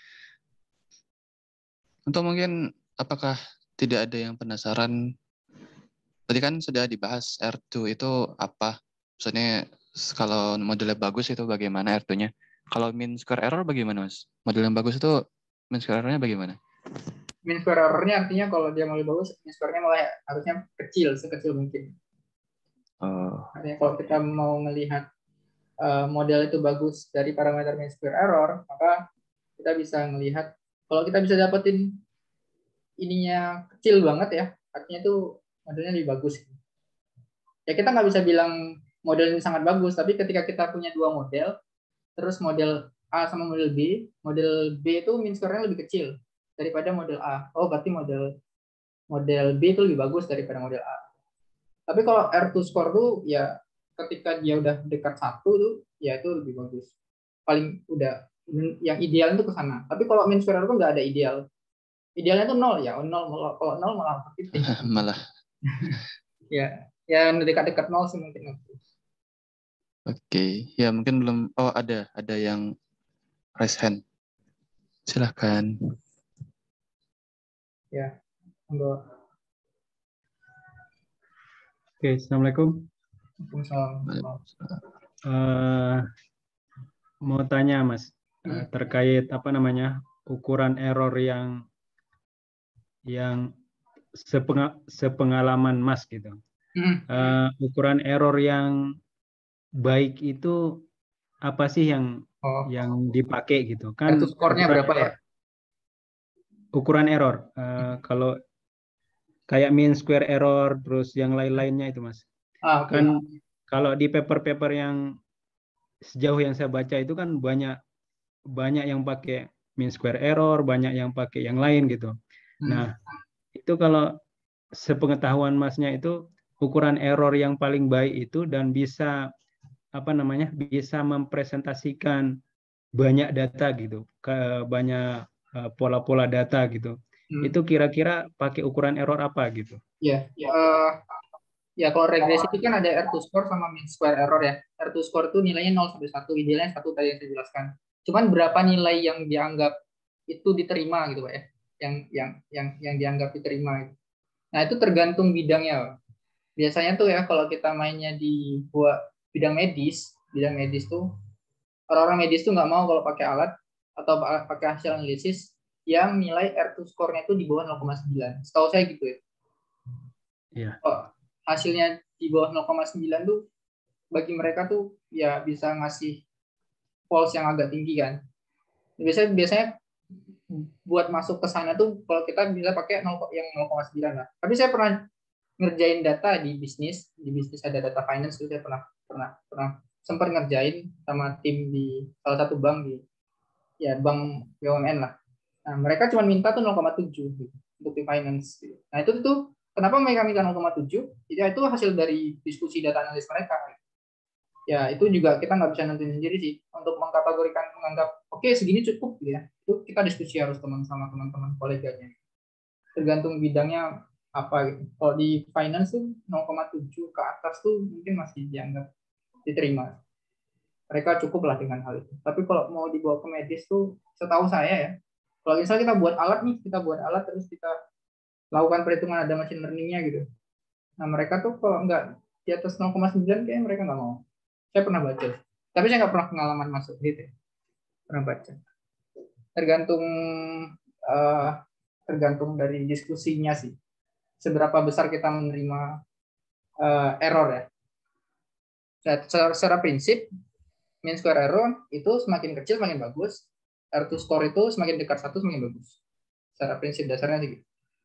Untuk mungkin apakah tidak ada yang penasaran? Tadi kan sudah dibahas R two itu apa? Maksudnya kalau modelnya bagus itu bagaimana R two-nya? Kalau mean square error bagaimana, Mas? Model yang bagus itu mean square error-nya bagaimana? Mean square error-nya artinya kalau dia mau bagus, mean square-nya malah harusnya kecil, sekecil mungkin. Oh. Artinya kalau kita mau melihat uh, model itu bagus dari parameter mean square error, maka kita bisa melihat kalau kita bisa dapetin ininya kecil banget ya, artinya itu modelnya lebih bagus. Ya kita nggak bisa bilang model ini sangat bagus, tapi ketika kita punya dua model, terus model A sama model B, model B itu mean square-nya lebih kecil daripada model A. Oh, berarti model model B itu lebih bagus daripada model A. Tapi kalau R two score tuh ya ketika dia udah dekat satu tuh, ya itu lebih bagus. Paling udah yang ideal itu ke sana. Tapi kalau mean square error tuh nggak ada ideal. Idealnya tuh nol ya, nol kalau nol malah titik. Malah. Ya, ya dekat-dekat nol sih mungkin. Oke, ya mungkin belum. Oh ada, ada yang raise hand. Silahkan. Ya, monggo. Oke, assalamualaikum. Waalaikumsalam. Uh, mau tanya Mas, uh, terkait apa namanya ukuran error yang yang sepenga, sepengalaman Mas gitu. Uh, ukuran error yang baik itu apa sih yang oh. yang dipakai gitu kan? Itu skornya berapa error, ya? Ukuran error uh, kalau kayak mean square error terus yang lain-lainnya itu Mas. Ah, okay. Kan kalau di paper-paper yang sejauh yang saya baca itu kan banyak banyak yang pakai mean square error, banyak yang pakai yang lain gitu. Hmm. Nah, itu kalau sepengetahuan Masnya itu ukuran error yang paling baik itu dan bisa apa namanya? Bisa mempresentasikan banyak data gitu, ke banyak pola-pola uh, data gitu. Hmm. Itu kira-kira pakai ukuran error apa gitu? Ya, yeah. uh, ya kalau regresi itu kan ada R two score sama mean square error ya. R two score itu nilainya nol sampai satu, idealnya satu tadi yang saya jelaskan. Cuman berapa nilai yang dianggap itu diterima gitu Pak ya. Yang yang yang yang dianggap diterima gitu. Nah, itu tergantung bidangnya. Biasanya tuh ya kalau kita mainnya di buat bidang medis, bidang medis tuh orang-orang medis tuh nggak mau kalau pakai alat atau pakai hasil analisis yang nilai R two score-nya itu di bawah nol koma sembilan. Setahu saya gitu ya. Iya. Oh, hasilnya di bawah nol koma sembilan tuh bagi mereka tuh ya bisa ngasih false yang agak tinggi kan. Biasanya biasanya buat masuk ke sana tuh kalau kita bisa pakai nol yang nol koma sembilan lah. Tapi saya pernah ngerjain data di bisnis, di bisnis ada data finance itu saya pernah pernah pernah sempat ngerjain sama tim di salah satu bank di ya bank B U M N lah. Nah, mereka cuma minta tuh nol koma tujuh gitu, untuk di finance gitu. Nah, itu tuh kenapa mereka minta nol koma tujuh? Ya itu hasil dari diskusi data analis mereka. Ya itu juga kita nggak bisa nentuin sendiri sih untuk mengkategorikan menganggap oke okay, segini cukup gitu ya. Itu kita diskusi harus teman sama teman-teman koleganya. Tergantung bidangnya apa gitu. Kalau di finance tuh nol koma tujuh ke atas tuh mungkin masih dianggap diterima. Mereka cukup lah dengan hal itu. Tapi kalau mau dibawa ke medis tuh setahu saya ya, kalau misalnya kita buat alat nih, kita buat alat terus kita lakukan perhitungan ada machine learning-nya gitu. Nah mereka tuh kalau nggak di atas nol koma sembilan kayaknya mereka nggak mau. Saya pernah baca, tapi saya nggak pernah pengalaman masuk gitu. Pernah baca. Tergantung uh, tergantung dari diskusinya sih. Seberapa besar kita menerima uh, error ya. Secara, secara prinsip, mean square error itu semakin kecil semakin bagus. R two score itu semakin dekat satu semakin bagus. Secara prinsip dasarnya sih.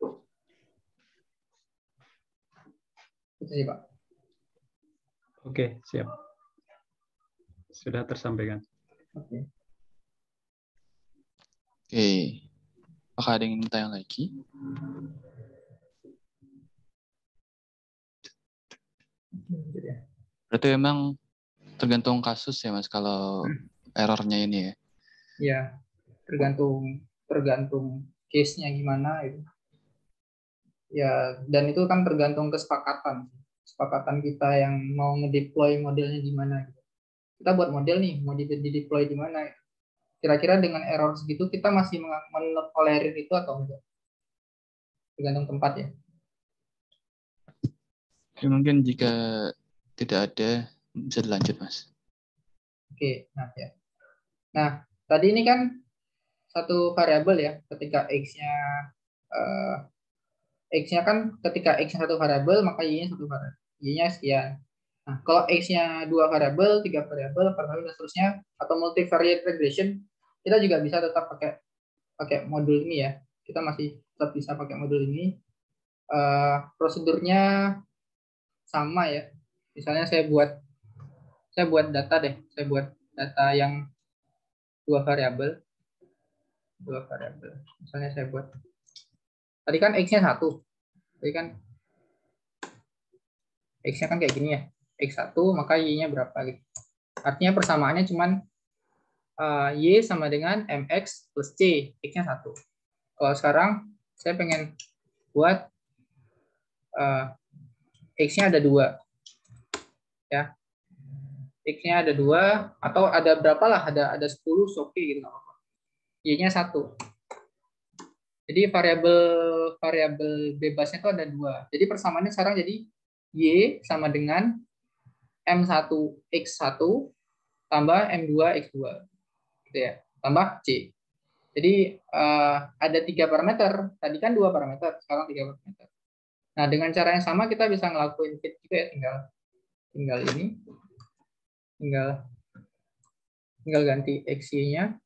Itu sih Pak. Oke, siap. Sudah tersampaikan. Oke. Oke. Apakah ada yang ingin tanya lagi? Berarti memang tergantung kasus ya Mas kalau errornya ini ya? Ya, tergantung tergantung case-nya gimana itu. Ya, dan itu kan tergantung kesepakatan. Kesepakatan kita yang mau ngedeploy modelnya gimana gitu. Kita buat model nih, mau di-deploy di mana? Kira-kira dengan error segitu kita masih menolerir itu atau enggak? Tergantung tempat ya. Oke, mungkin jika tidak ada bisa dilanjut Mas. Oke, nah ya. Nah, tadi ini kan satu variabel ya, ketika x-nya uh, x-nya kan ketika x-nya satu variabel maka y-nya satu variabel, y-nya sekian. Nah, kalau X-nya dua variabel, tiga variabel, empat variabel, dan seterusnya, atau multivariate regression, kita juga bisa tetap pakai pakai modul ini ya. Kita masih tetap bisa pakai modul ini. Uh, prosedurnya sama ya. Misalnya saya buat saya buat data deh. Saya buat data yang dua variabel. Dua variabel. Misalnya saya buat. Tadi kan X-nya satu. Tadi kan X-nya kan kayak gini ya. X satu, maka Y-nya berapa gitu. Artinya persamaannya cuman uh, Y sama dengan M X plus C, X-nya satu. Kalau sekarang saya pengen buat uh, X-nya ada dua. Ya. X-nya ada dua, atau ada berapa lah, ada ada sepuluh, oke gitu. Y-nya satu. Jadi variabel variabel bebasnya itu ada dua. Jadi persamaannya sekarang jadi Y sama dengan M satu X satu tambah M dua X dua, gitu ya, tambah C. Jadi uh, ada tiga parameter. Tadi kan dua parameter, sekarang tiga parameter. Nah, dengan cara yang sama kita bisa ngelakuin fit juga ya, tinggal tinggal ini, tinggal tinggal ganti X-nya.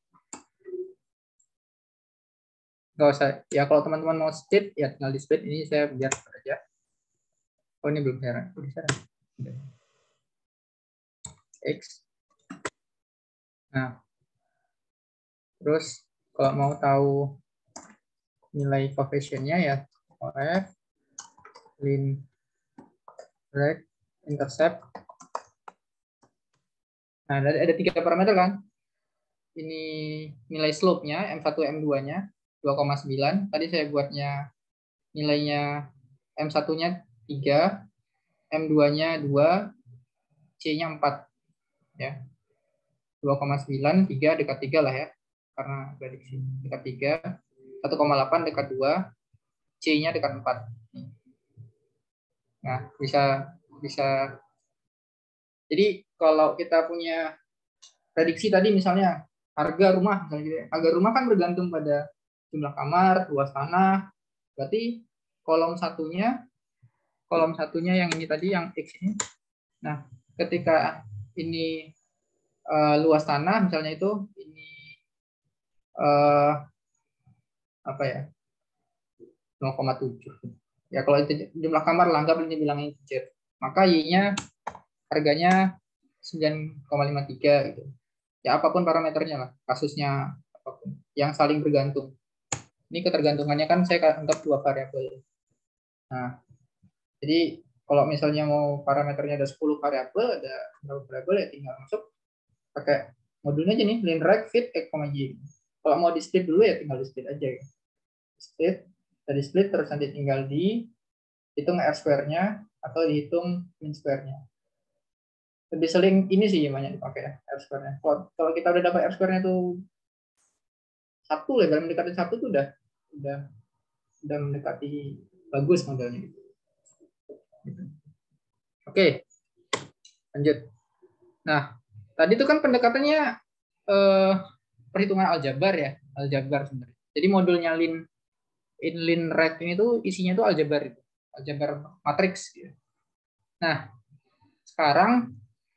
Nggak usah. Ya kalau teman-teman mau split, ya tinggal di split. Ini saya biar aja. Oh ini belum saya. X. Nah, terus kalau mau tahu nilai coefficientnya ya O F, lin, rect, intercept. Nah, ada, ada tiga parameter kan. Ini nilai slope-nya, M satu, M dua-nya dua koma sembilan. Tadi saya buatnya nilainya M satu-nya tiga, M dua-nya dua, C-nya empat. Ya. dua koma sembilan, tiga dekat tiga lah ya. Karena prediksi dekat tiga, satu koma delapan dekat dua, C-nya dekat empat. Nah, bisa bisa. Jadi kalau kita punya prediksi tadi misalnya harga rumah misalnya gitu ya. Harga rumah kan bergantung pada jumlah kamar, luas tanah. Berarti kolom satunya kolom satunya yang ini tadi yang X ini. Nah, ketika ini uh, luas tanah misalnya itu ini uh, apa ya? nol koma tujuh. Ya kalau itu jumlah kamar lah, anggap ini bilangnya integer. Maka Y-nya harganya sembilan koma lima tiga gitu. Ya apapun parameternya lah, kasusnya apapun yang saling bergantung. Ini ketergantungannya kan saya anggap dua variabel. Nah, jadi kalau misalnya mau parameternya ada sepuluh variabel, ada berapa variabel ya tinggal masuk pakai modulnya aja nih, lin, rect, fit, x, y. Kalau mau di split dulu ya tinggal di split aja. Split, dari split terus nanti tinggal di hitung R square-nya atau dihitung min square-nya. Lebih sering ini sih banyak dipakai ya, R square-nya. Kalau kita udah dapat R square-nya tuh satu ya, dalam mendekati satu tuh udah udah udah mendekati bagus modelnya gitu. Gitu. Oke, lanjut. Nah, tadi itu kan pendekatannya eh, perhitungan aljabar ya, aljabar sebenarnya. Jadi modulnya lin in lin rect ini tuh isinya tuh aljabar itu, aljabar matriks. Gitu. Nah, sekarang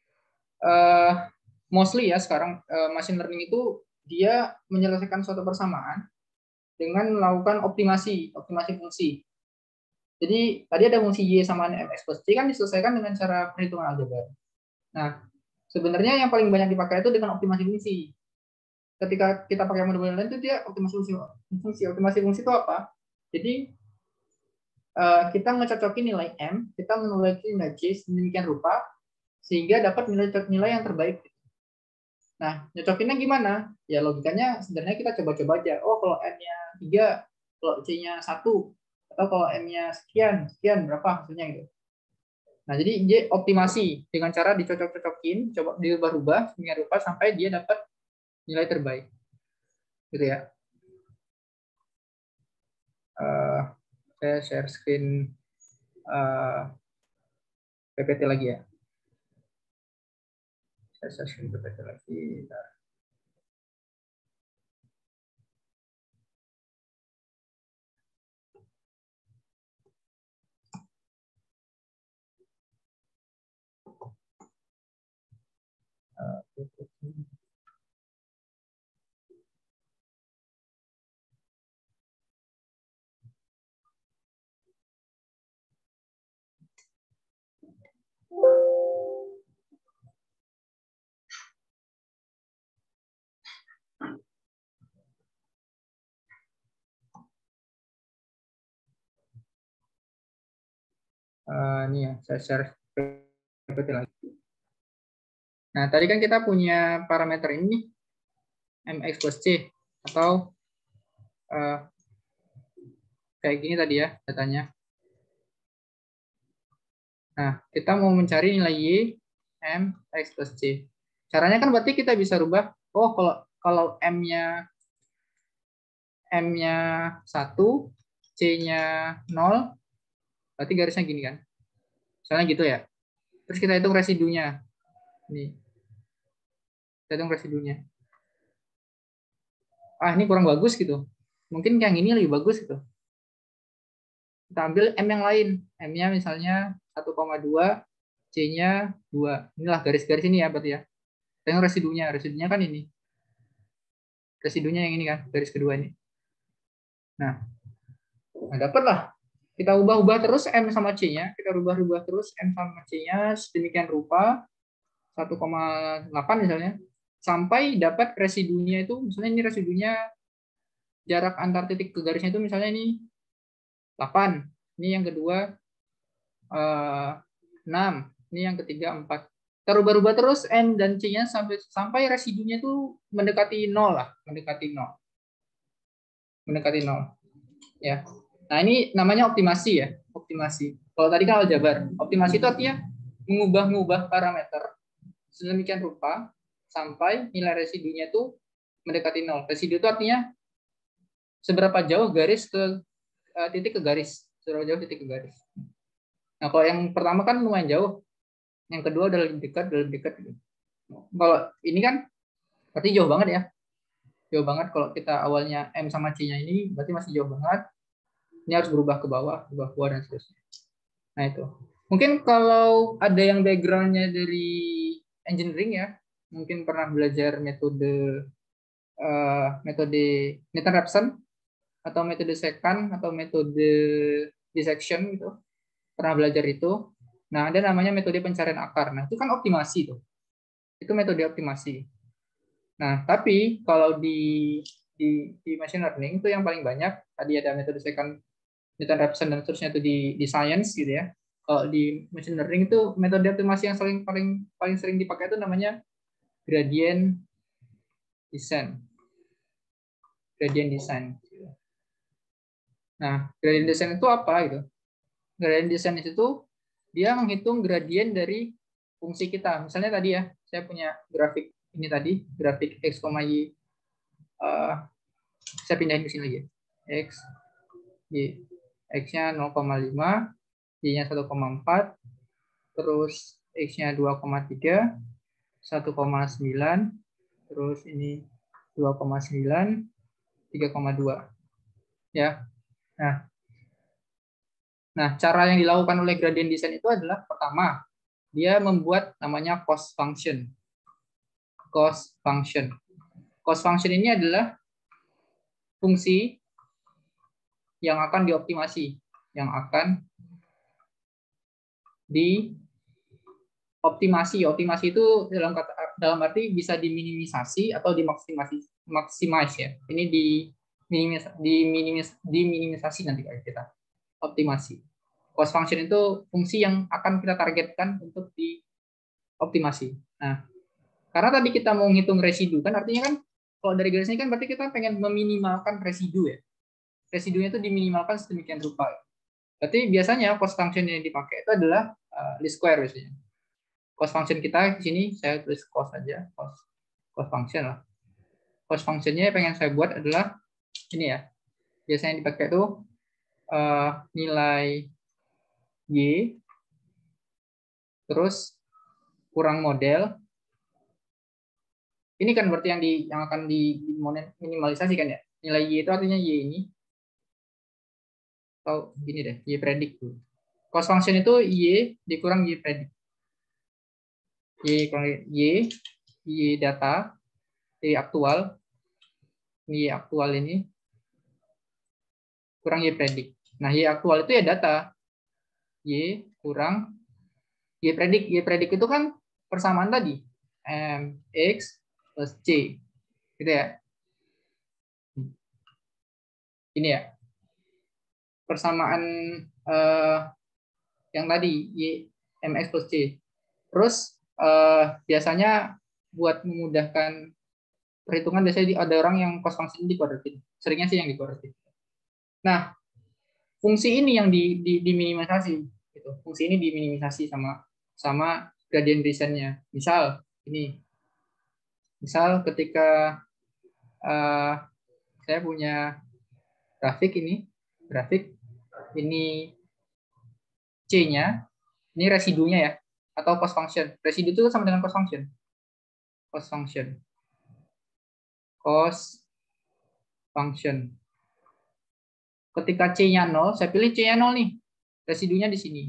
eh, mostly ya sekarang eh, machine learning itu dia menyelesaikan suatu persamaan dengan melakukan optimasi, optimasi fungsi. Jadi tadi ada fungsi Y sama mx plus C kan diselesaikan dengan cara perhitungan aljabar. Nah, sebenarnya yang paling banyak dipakai itu dengan optimasi fungsi. Ketika kita pakai model lain itu dia optimasi fungsi. Fungsi optimasi fungsi itu apa? Jadi kita ngecocokin nilai M, kita menilai nilai C sedemikian rupa sehingga dapat nilai nilai yang terbaik. Nah, nyocokinnya gimana? Ya logikanya sebenarnya kita coba-coba aja. Oh, kalau M-nya tiga, kalau C-nya satu, atau kalau M-nya sekian, sekian berapa hasilnya gitu. Nah, jadi dia optimasi dengan cara dicocok-cocokin, coba diubah-ubah sedemikian rupa sampai dia dapat nilai terbaik. Gitu ya. Uh, saya share screen uh, P P T lagi ya. Saya share screen P P T lagi. Bentar. Uh, ini ya, saya share P P T lagi. Nah, tadi kan kita punya parameter ini, mx plus c, atau uh, kayak gini tadi ya datanya. Nah, kita mau mencari nilai y, m, x plus c. Caranya kan berarti kita bisa rubah, oh kalau kalau m-nya m-nya satu, c-nya nol, berarti garisnya gini kan. Misalnya gitu ya. Terus kita hitung residunya. Ini. Kita hitung residunya. Ah, ini kurang bagus gitu. Mungkin yang ini lebih bagus gitu. Kita ambil M yang lain. M-nya misalnya satu koma dua, C-nya dua. Inilah garis-garis ini ya berarti ya. Tengok residunya. Residunya kan ini. Residunya yang ini kan, garis kedua ini. Nah, nah dapatlah. Kita ubah-ubah terus M sama C-nya. Kita rubah-rubah terus M sama C-nya sedemikian rupa. satu koma delapan misalnya. Sampai dapat residunya itu, misalnya ini residunya jarak antar titik ke garisnya itu misalnya ini delapan. Ini yang kedua enam. Ini yang ketiga empat. Kita rubah-rubah terus N dan C-nya sampai sampai residunya itu mendekati nol lah, mendekati nol. Mendekati nol. Ya. Nah, ini namanya optimasi ya, optimasi. Kalau tadi kan aljabar. Optimasi itu artinya mengubah-ngubah parameter sedemikian rupa sampai nilai residunya itu mendekati nol. Residu itu artinya seberapa jauh garis ke uh, titik ke garis, seberapa jauh titik ke garis. Nah, kalau yang pertama kan lumayan jauh, yang kedua udah lebih dekat, udah lebih dekat. Kalau ini kan berarti jauh banget ya, jauh banget. Kalau kita awalnya M sama C-nya ini berarti masih jauh banget. Ini harus berubah ke bawah, berubah ke bawah dan seterusnya. Nah itu. Mungkin kalau ada yang backgroundnya dari engineering ya, mungkin pernah belajar metode uh, metode Nathan-Raphson atau metode secant atau metode dissection gitu. Pernah belajar itu. Nah, ada namanya metode pencarian akar. Nah, itu kan optimasi tuh. Itu metode optimasi. Nah, tapi kalau di di, di machine learning itu yang paling banyak tadi ada metode secant, Nathan-Raphson dan seterusnya itu di di science gitu ya. Kalau di machine learning itu metode optimasi yang paling paling paling sering dipakai itu namanya gradient descent. Gradient descent. Nah, gradient descent itu apa gitu? Gradient descent itu dia menghitung gradien dari fungsi kita. Misalnya tadi ya, saya punya grafik ini tadi, grafik x, y. Uh, saya pindahin ke sini lagi. X, y. X-nya nol koma lima, Y-nya satu koma empat, terus X-nya dua koma tiga, satu koma sembilan, terus ini dua koma sembilan, tiga koma dua. Ya. Nah, Nah, cara yang dilakukan oleh gradient descent itu adalah pertama, dia membuat namanya cost function. Cost function. Cost function ini adalah fungsi yang akan dioptimasi, yang akan dioptimasi. Optimasi itu dalam kata dalam arti bisa diminimisasi atau dimaksimasi, maximize ya. Ini di minimis, diminimis, diminimisasi nanti kalau kita. Optimasi. Cost function itu fungsi yang akan kita targetkan untuk dioptimasi. Nah, karena tadi kita mau ngitung residu, kan artinya kan kalau dari garis ini kan berarti kita pengen meminimalkan residu ya. Residunya itu diminimalkan sedemikian rupa. Berarti biasanya cost function yang dipakai itu adalah uh, least square biasanya. Cost function kita di sini saya tulis cost aja, cost cost function lah. Cost functionnya yang pengen saya buat adalah ini ya. Biasanya dipakai itu Uh, nilai Y terus kurang model. Ini kan berarti yang di yang akan diminimalisasi kan ya. Nilai Y itu artinya Y ini. Atau gini deh, Y predict. Cost function itu Y dikurang Y predict. Y kurang Y, Y data, Y aktual. Y aktual ini kurang Y predict. Nah, Y aktual itu ya data. Y kurang Y predict. Y predict itu kan persamaan tadi. M, X plus C. Gitu ya. Ini ya. Persamaan eh, yang tadi Y mx plus C. Terus uh, biasanya buat memudahkan perhitungan biasanya ada orang yang cost function dikuadratin. Seringnya sih yang dikuadratin. Nah, fungsi ini yang di, di, diminimisasi, gitu. Fungsi ini diminimisasi sama sama gradient descent-nya. Misal ini, misal ketika uh, saya punya grafik ini, grafik ini C-nya, ini residunya ya, atau cost function. Residu itu sama dengan cost function. Cost function. Cost function. Ketika C-nya nol, saya pilih C-nya nol nih. Residunya di sini.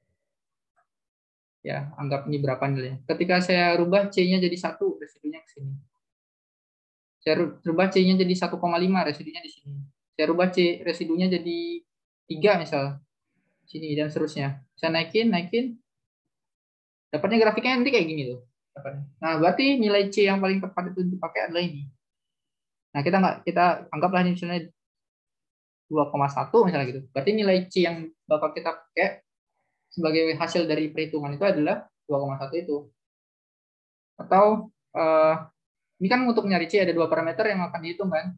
Ya, anggap ini berapa nilainya. Ketika saya rubah C-nya jadi satu, residunya ke sini. Saya rubah C-nya jadi satu koma lima, residunya di sini. Saya rubah C residunya jadi tiga misal. Sini dan seterusnya. Saya naikin, naikin. Dapatnya grafiknya nanti kayak gini tuh. Nah, berarti nilai C yang paling tepat itu dipakai adalah ini. Nah, kita nggak kita anggaplah ini misalnya dua koma satu misalnya gitu. Berarti nilai C yang bakal kita pakai sebagai hasil dari perhitungan itu adalah dua koma satu itu. Atau eh, ini kan untuk nyari C ada dua parameter yang akan dihitung kan.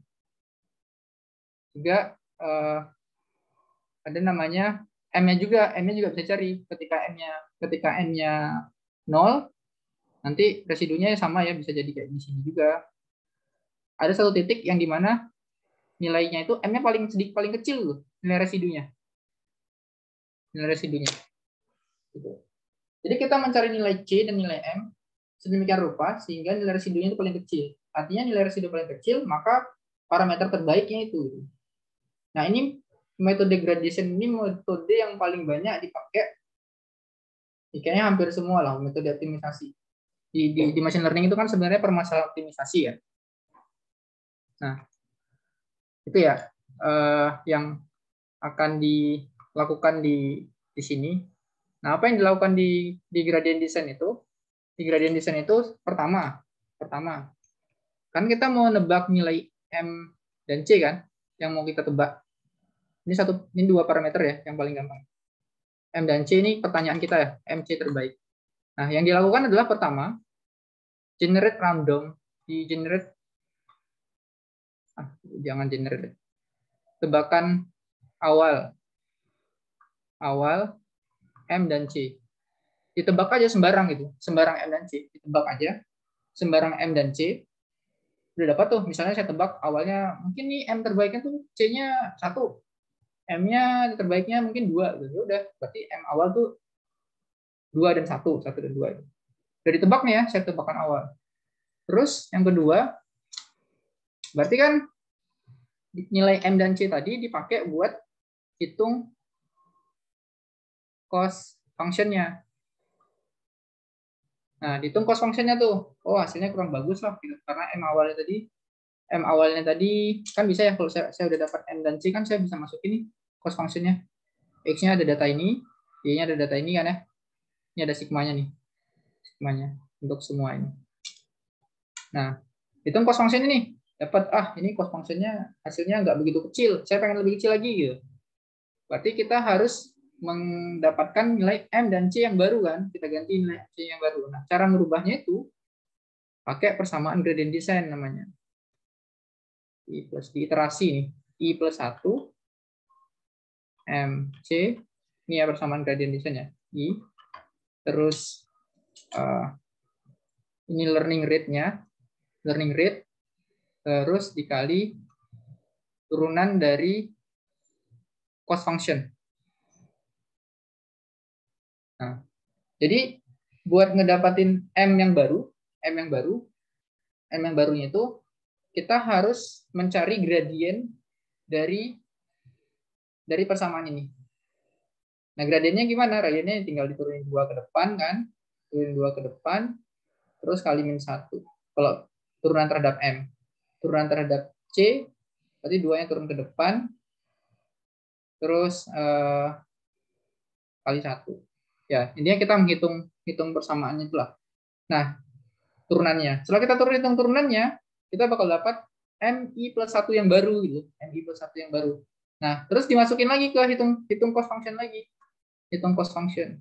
Juga eh, ada namanya M-nya juga, M-nya juga bisa cari. Ketika M-nya ketika N-nya nol, nanti residunya sama ya, bisa jadi kayak di sini juga. Ada satu titik yang dimana nilainya itu M-nya paling sedikit paling kecil loh, nilai residunya. Nilai residunya. Gitu. Jadi kita mencari nilai C dan nilai M sedemikian rupa sehingga nilai residunya itu paling kecil. Artinya nilai residu paling kecil, maka parameter terbaiknya itu. Nah, ini metode gradation ini metode yang paling banyak dipakai. Kayaknya hampir semua lah metode optimisasi. Di, di, di machine learning itu kan sebenarnya permasalahan optimisasi ya. Nah, itu ya eh, yang akan dilakukan di di sini. Nah, apa yang dilakukan di di gradient descent itu? Di gradient descent itu pertama, pertama kan kita mau nebak nilai M dan C kan, yang mau kita tebak. Ini satu, ini dua parameter ya, yang paling gampang. M dan C ini pertanyaan kita ya, M C terbaik. Nah, yang dilakukan adalah pertama, generate random, di generate, ah, jangan generate, tebakan awal, awal M dan C. Ditebak aja sembarang gitu, sembarang M dan C, ditebak aja, sembarang M dan C. Udah dapat tuh, misalnya saya tebak awalnya, mungkin nih M terbaiknya tuh C-nya satu. M-nya terbaiknya mungkin dua, gitu. Udah, berarti M awal tuh dua dan satu, satu dan dua. Udah ditebak nih ya, saya tebakan awal. Terus yang kedua, berarti kan nilai M dan C tadi dipakai buat hitung cost function-nya. Nah, dihitung cost function-nya tuh, oh hasilnya kurang bagus lah, gitu. Karena M awalnya tadi, M awalnya tadi kan bisa ya, kalau saya, saya udah dapat M dan C kan saya bisa masukin nih cost function-nya. X-nya ada data ini, Y-nya ada data ini kan ya. Ini ada sigmanya nih. Sigmanya untuk semua ini. Nah, hitung cost function ini. Dapat, ah ini cost function-nya hasilnya nggak begitu kecil. Saya pengen lebih kecil lagi gitu. Berarti kita harus mendapatkan nilai M dan C yang baru kan. Kita ganti nilai C yang baru. Nah, cara merubahnya itu pakai persamaan gradient descent namanya. I plus di iterasi nih. I plus satu M, C, ini ya persamaan gradient descent ya, I, terus uh, ini learning rate-nya, learning rate, terus dikali turunan dari cost function. Nah, jadi buat ngedapatin M yang baru, M yang baru, M yang barunya itu, kita harus mencari gradient dari dari persamaan ini. Nah, gradiennya gimana? Gradiennya tinggal diturunin dua ke depan kan, turunin dua ke depan, terus kali min satu. Kalau turunan terhadap M, turunan terhadap C, berarti duanya turun ke depan, terus eh, kali satu. Ya, intinya kita menghitung hitung persamaannya itulah. Nah, turunannya. Setelah kita turun hitung turunannya, kita bakal dapat M I plus satu yang baru gitu, M I plus satu yang baru. Nah, terus dimasukin lagi ke hitung hitung cost function lagi. hitung cost function.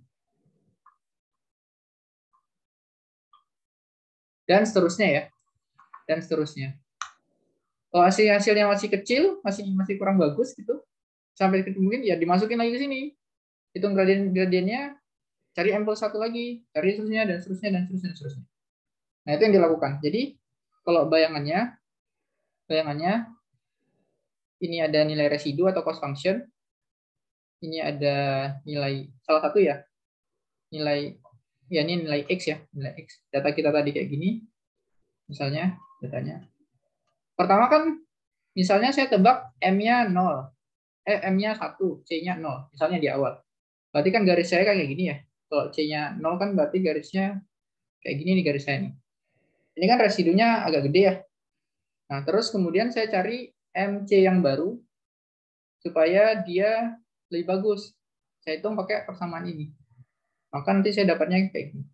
Dan seterusnya ya. Dan seterusnya. Kalau hasil hasilnya masih kecil, masih masih kurang bagus gitu, sampai mungkin ya dimasukin lagi ke sini. Hitung gradien gradiennya, cari M plus satu lagi, cari seterusnya dan seterusnya dan seterusnya dan seterusnya. Nah, itu yang dilakukan. Jadi kalau bayangannya bayangannya ini ada nilai residu atau cost function. Ini ada nilai salah satu ya. Nilai ya ini nilai X ya, nilai X. Data kita tadi kayak gini. Misalnya datanya. Pertama kan misalnya saya tebak M-nya nol. Eh M-nya satu, C-nya nol. Misalnya di awal. Berarti kan garis saya kayak gini ya. Kalau C-nya nol kan berarti garisnya kayak gini nih garis saya nih. Ini kan residunya agak gede ya. Nah, terus kemudian saya cari M C yang baru supaya dia lebih bagus. Saya hitung pakai persamaan ini. Maka nanti saya dapatnya kayak gini.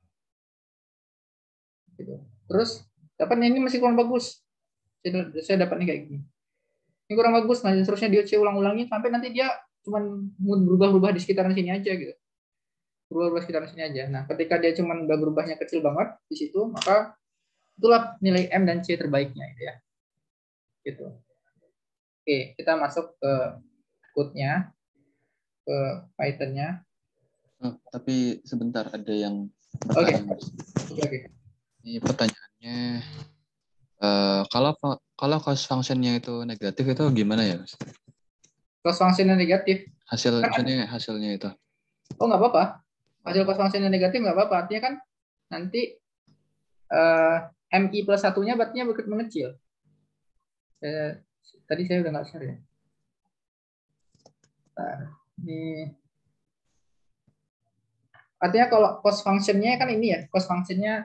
Gitu. Terus dapat ini masih kurang bagus. Saya dapatnya kayak gini. Ini kurang bagus, nah seterusnya dia ulang-ulangi sampai nanti dia cuma berubah-ubah di sekitaran sini aja gitu. Berubah-ubah sekitaran sini aja. Nah, ketika dia cuma udah berubahnya kecil banget di situ, maka itulah nilai M dan C terbaiknya gitu ya. Gitu. Oke, kita masuk ke code-nya, ke Python-nya. Oh, tapi sebentar, ada yang Oke. bertanya. Oke, oke. Ini pertanyaannya, uh, kalau kalau cost function-nya itu negatif itu gimana ya, Mas? Cost function-nya negatif. Hasil Kan, maksudnya hasilnya itu. oh, nggak apa-apa. Hasil cost function-nya negatif nggak apa-apa. Artinya kan nanti uh, M I plus satunya berarti mengecil. Eh, tadi saya udah nggak share ya. Nah, ini artinya kalau cost function-nya kan ini ya, cost function-nya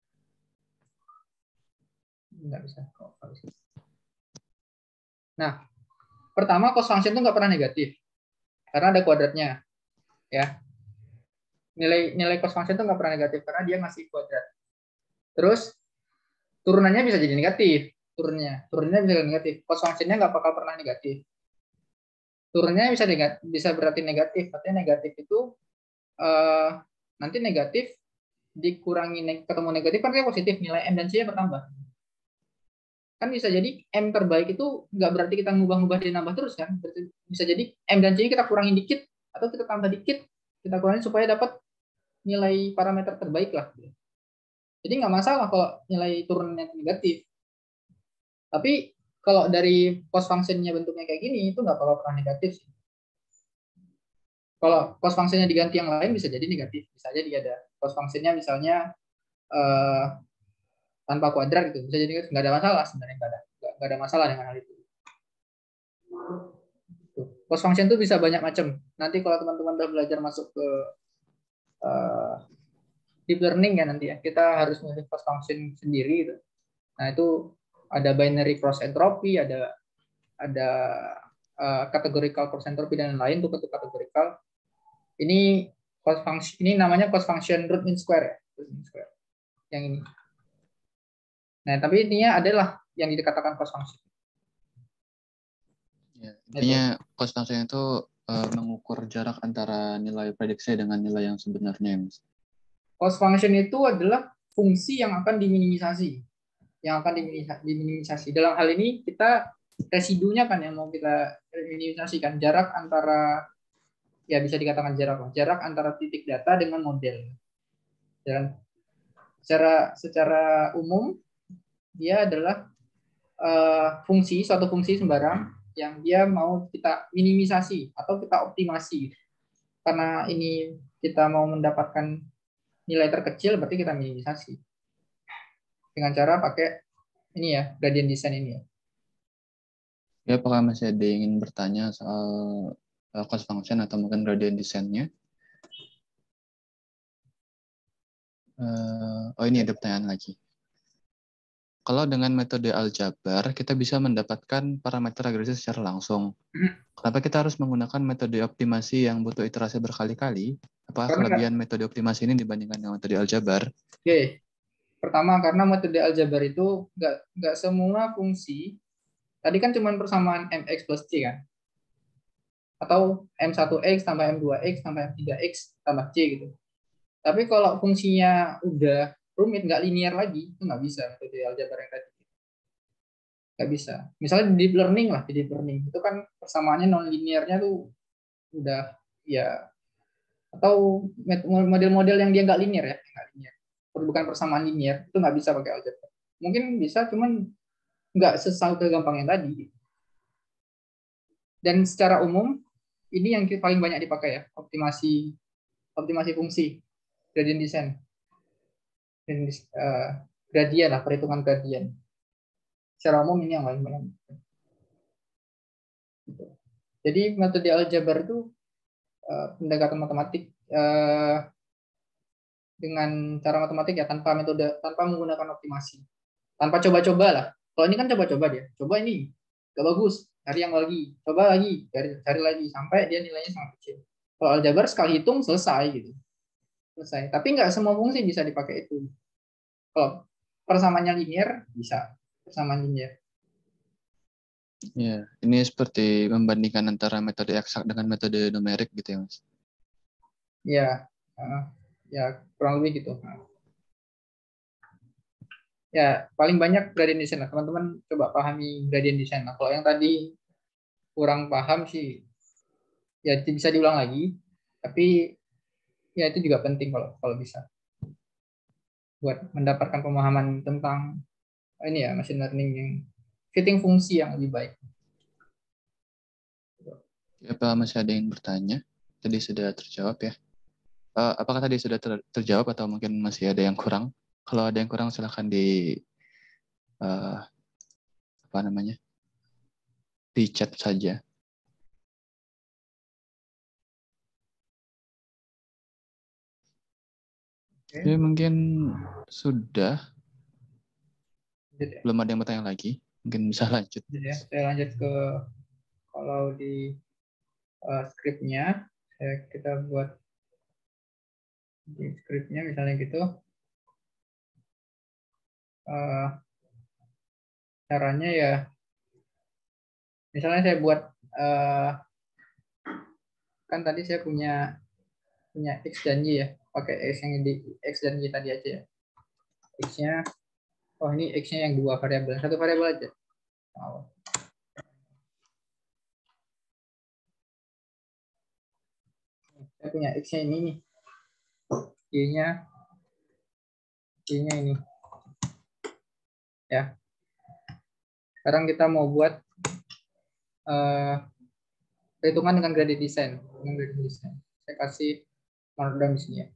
nggak bisa. Nah, pertama cost function itu nggak pernah negatif karena ada kuadratnya, ya. Nilai nilai cost function itu nggak pernah negatif karena dia ngasih kuadrat. Terus turunannya bisa jadi negatif, turunnya, turunnya bisa jadi negatif. Cost function-nya nggak bakal pernah negatif. Turunnya bisa negatif, bisa berarti negatif. Artinya negatif itu uh, nanti negatif dikurangi ketemu negatif kan kayak positif, nilai M dan C bertambah. Kan bisa jadi M terbaik itu nggak berarti kita ngubah-ngubah dan nambah terus kan. Bisa jadi M dan C kita kurangin dikit atau kita tambah dikit, kita kurangin supaya dapat nilai parameter terbaik lah. Jadi nggak masalah kalau nilai turunnya negatif. Tapi kalau dari cost function-nya bentuknya kayak gini, itu nggak bakal pernah negatif. Kalau cost function-nya diganti yang lain bisa jadi negatif. Bisa jadi ada cost function-nya misalnya eh, tanpa kuadrat gitu. Bisa jadi nggak ada masalah sebenarnya, nggak ada nggak ada masalah dengan hal itu. Cost function itu bisa banyak macam. Nanti kalau teman-teman udah belajar masuk ke uh, deep learning ya nanti ya, kita harus memilih cost function sendiri gitu. Nah itu ada binary cross entropy, ada ada uh, categorical cross entropy dan lain tuh untuk categorical. Ini cost function ini namanya cost function root mean square ya, root mean square. Yang ini. Nah tapi intinya adalah yang dikatakan cost function. Ya, intinya cost function itu uh, mengukur jarak antara nilai prediksi dengan nilai yang sebenarnya, Mas. Cost function itu adalah fungsi yang akan diminimisasi. Yang akan diminimisasi. Dalam hal ini kita residunya kan yang mau kita minimalisasikan, jarak antara ya bisa dikatakan jarak jarak antara titik data dengan model. Dan secara secara umum dia adalah uh, fungsi suatu fungsi sembarang yang dia mau kita minimisasi atau kita optimasi. Karena ini kita mau mendapatkan nilai terkecil berarti kita minimisasi. Dengan cara pakai ini ya, gradient descent ini ya. Ya, apakah masih ada yang ingin bertanya soal uh, cost function atau mungkin gradient descent-nya? Uh, oh, ini ada pertanyaan lagi. Kalau dengan metode aljabar, kita bisa mendapatkan parameter regresi secara langsung. Kenapa kita harus menggunakan metode optimasi yang butuh iterasi berkali-kali? Apakah Karena kelebihan metode optimasi ini dibandingkan dengan metode aljabar? Oke. Okay. Pertama, karena metode aljabar itu nggak nggak semua fungsi. Tadi kan cuma persamaan mx plus c kan. atau M satu X tambah M dua X tambah M tiga X tambah C gitu. Tapi kalau fungsinya udah rumit, nggak linear lagi, itu nggak bisa metode aljabar yang tadi. Nggak bisa. Misalnya di deep learning lah, di deep learning itu kan persamaannya non linearnya tuh udah ya, atau model-model yang dia nggak linear ya, nggak linear, bukan persamaan linear, itu nggak bisa pakai aljabar. Mungkin bisa, cuman nggak segampang yang tadi. Dan secara umum ini yang paling banyak dipakai ya, optimasi optimasi fungsi, gradient descent, dan uh, gradient lah, perhitungan gradient. Secara umum ini yang paling banyak. Jadi metode aljabar itu uh, pendekatan matematik uh, dengan cara matematik ya, tanpa metode, tanpa menggunakan optimasi, tanpa coba-coba lah. Kalau ini kan coba-coba dia, coba ini gak bagus, cari yang lagi, coba lagi, cari, cari lagi sampai dia nilainya sangat kecil. Kalau aljabar sekali hitung selesai gitu, selesai. Tapi nggak semua fungsi bisa dipakai itu. Kalau persamaannya linear bisa, persamaan linear. Ya, ini seperti membandingkan antara metode eksak dengan metode numerik gitu ya, Mas? Ya, uh, ya kurang lebih gitu. Ya, paling banyak gradient descent lah. Teman-teman coba pahami gradient descent. Nah, kalau yang tadi kurang paham sih, ya bisa diulang lagi. Tapi ya itu juga penting kalau kalau bisa, buat mendapatkan pemahaman tentang ini ya, machine learning yang fitting fungsi yang lebih baik. Apa masih ada yang bertanya? Tadi sudah terjawab ya. Uh, apakah tadi sudah ter terjawab atau mungkin masih ada yang kurang? Kalau ada yang kurang silahkan di uh, apa namanya, di chat saja. Oke, okay, mungkin sudah. Ya. Belum ada yang bertanya lagi. Mungkin bisa lanjut. Ya, saya lanjut ke kalau di uh, skripnya, saya, kita buat di skripnya misalnya gitu. Uh, caranya ya, misalnya saya buat uh, kan tadi saya punya punya X dan Y ya, pakai X yang di X dan Y tadi aja ya. X-nya, oh ini X-nya yang dua variabel, satu variabel aja. Oh. Saya punya X-nya ini nih, Y-nya, Y-nya ini. Ya. Sekarang kita mau buat uh, perhitungan dengan gradient descent. Dengan gradient descent. Saya kasih markdown di sini ya.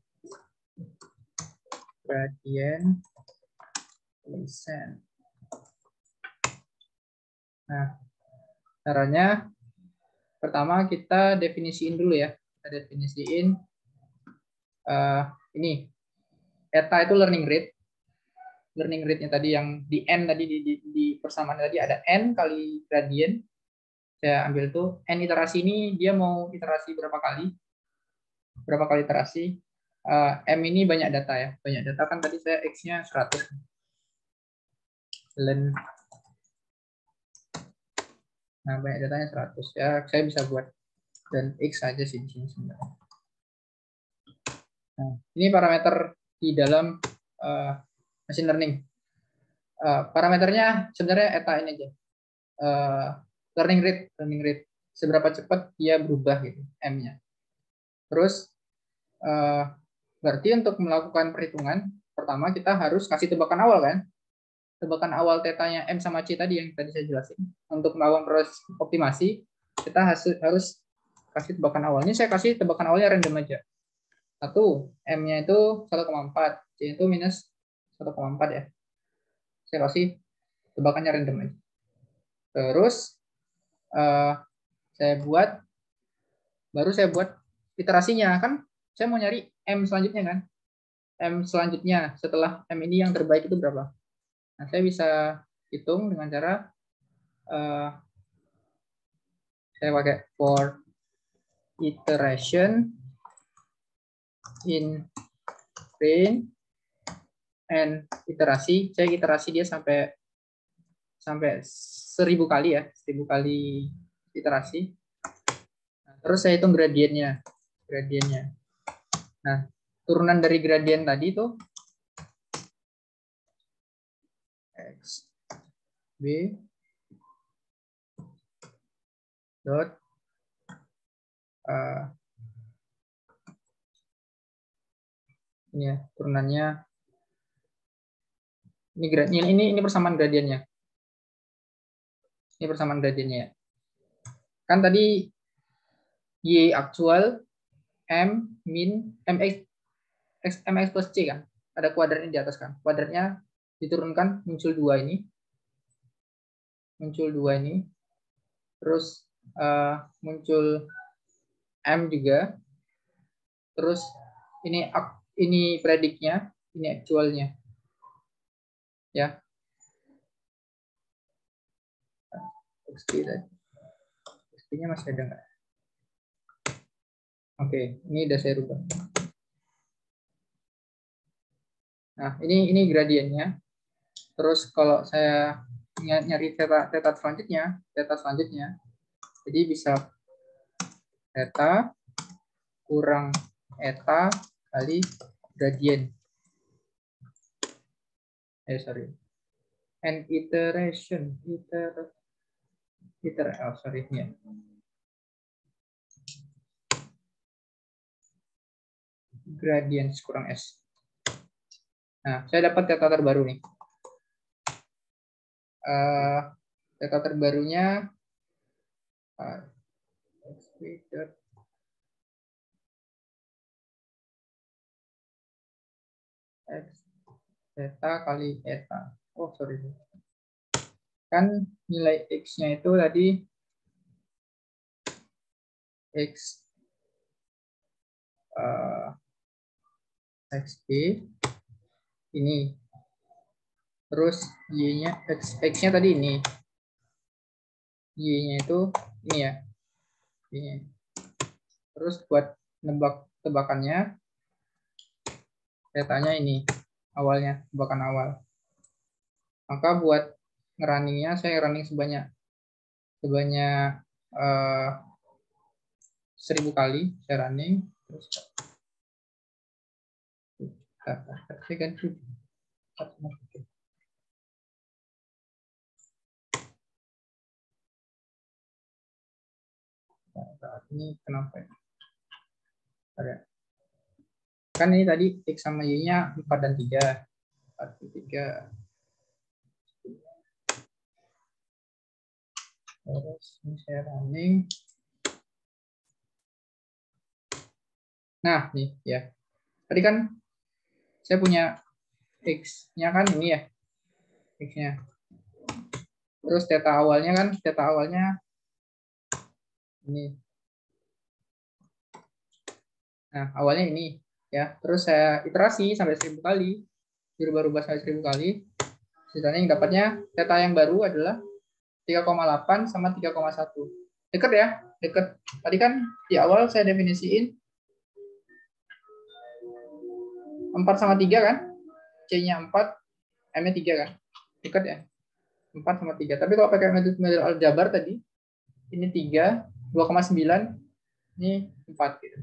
Gradient descent. Nah, caranya pertama kita definisiin dulu ya. Kita definisiin uh, ini. Eta itu learning rate. Learning rate-nya tadi yang di N tadi di, di, di persamaan tadi ada N kali gradient. Saya ambil tuh N iterasi ini dia mau iterasi berapa kali? Berapa kali iterasi? Uh, M ini banyak data ya. Banyak data kan tadi saya X-nya seratus. Len. Nah, banyak datanya seratus. Ya, saya bisa buat dan X saja sih di sini sebenarnya. Nah, ini parameter di dalam uh, machine learning. Uh, parameternya sebenarnya eta ini aja. Uh, learning rate, learning rate. Seberapa cepat dia berubah gitu, M-nya. Terus uh, berarti untuk melakukan perhitungan, pertama kita harus kasih tebakan awal kan. Tebakan awal tetanya M sama C tadi yang tadi saya jelasin. Untuk melakukan proses optimasi, kita harus kasih tebakan awal. Ini saya kasih tebakan awalnya random aja. Satu, M-nya itu satu koma empat, C itu minus satu koma empat ya. Saya kasih tebakannya random aja. Terus uh, saya buat, baru saya buat iterasinya kan. Saya mau nyari M selanjutnya kan. M selanjutnya setelah M ini yang terbaik itu berapa? Nah, saya bisa hitung dengan cara uh, saya pakai for iteration in range and iterasi. Saya iterasi dia sampai sampai seribu kali ya, seribu kali iterasi. Nah, Terus saya hitung gradiennya. Gradiennya. Nah, turunan dari gradien tadi itu X B dot uh, ini ya, turunannya ini gradien ini ini persamaan gradiennya. Ini persamaan gradiennya. Kan tadi Y aktual M min MX X, MX plus C kan. Ada kuadratnya di atas kan. Kuadratnya diturunkan muncul dua ini. Muncul dua ini. Terus uh, muncul M juga. Terus ini ini prediknya, ini aktualnya. Ya. X P tadi. X P-nya masih ada nggak? Oke, ini udah saya rubah. Nah, ini ini gradiennya. Terus kalau saya nyari theta theta selanjutnya, theta selanjutnya, jadi bisa theta kurang eta kali gradien. Eh sorry, and iteration, iter, iter, oh sorry ya. Gradien kurang S. Nah, saya dapat theta terbaru nih. Uh, theta terbarunya uh, X theta kali eta. Oh sorry. Kan nilai X-nya itu tadi X uh, X B ini. Terus Y-nya X, X-nya tadi ini. Y-nya itu ini ya. Ini. Terus buat nebak tebakannya tetanya ini awalnya, tebakan awal. Maka buat ngerunningnya saya running sebanyak sebanyak uh, seribu kali saya running. Terus saya ganti. Saat ini kenapa ya? Ada. Kan ini tadi X sama Y-nya empat dan tiga. empat dan tiga. Terus ini saya running. Nah, nih ya. Tadi kan saya punya X-nya kan ini ya. X-nya. Terus theta awalnya kan, theta awalnya ini. Nah, awalnya ini ya. Terus saya iterasi sampai seribu kali. Dirubah-rubah sampai seribu kali. Sisanya yang dapatnya theta yang baru adalah tiga koma delapan sama tiga koma satu. Deket ya, deket. Tadi kan di awal saya definisiin empat sama tiga kan? C-nya empat, M-nya tiga kan? Deket ya? empat sama tiga. Tapi kalau pakai metode aljabar tadi, ini tiga, dua koma sembilan, ini empat gitu.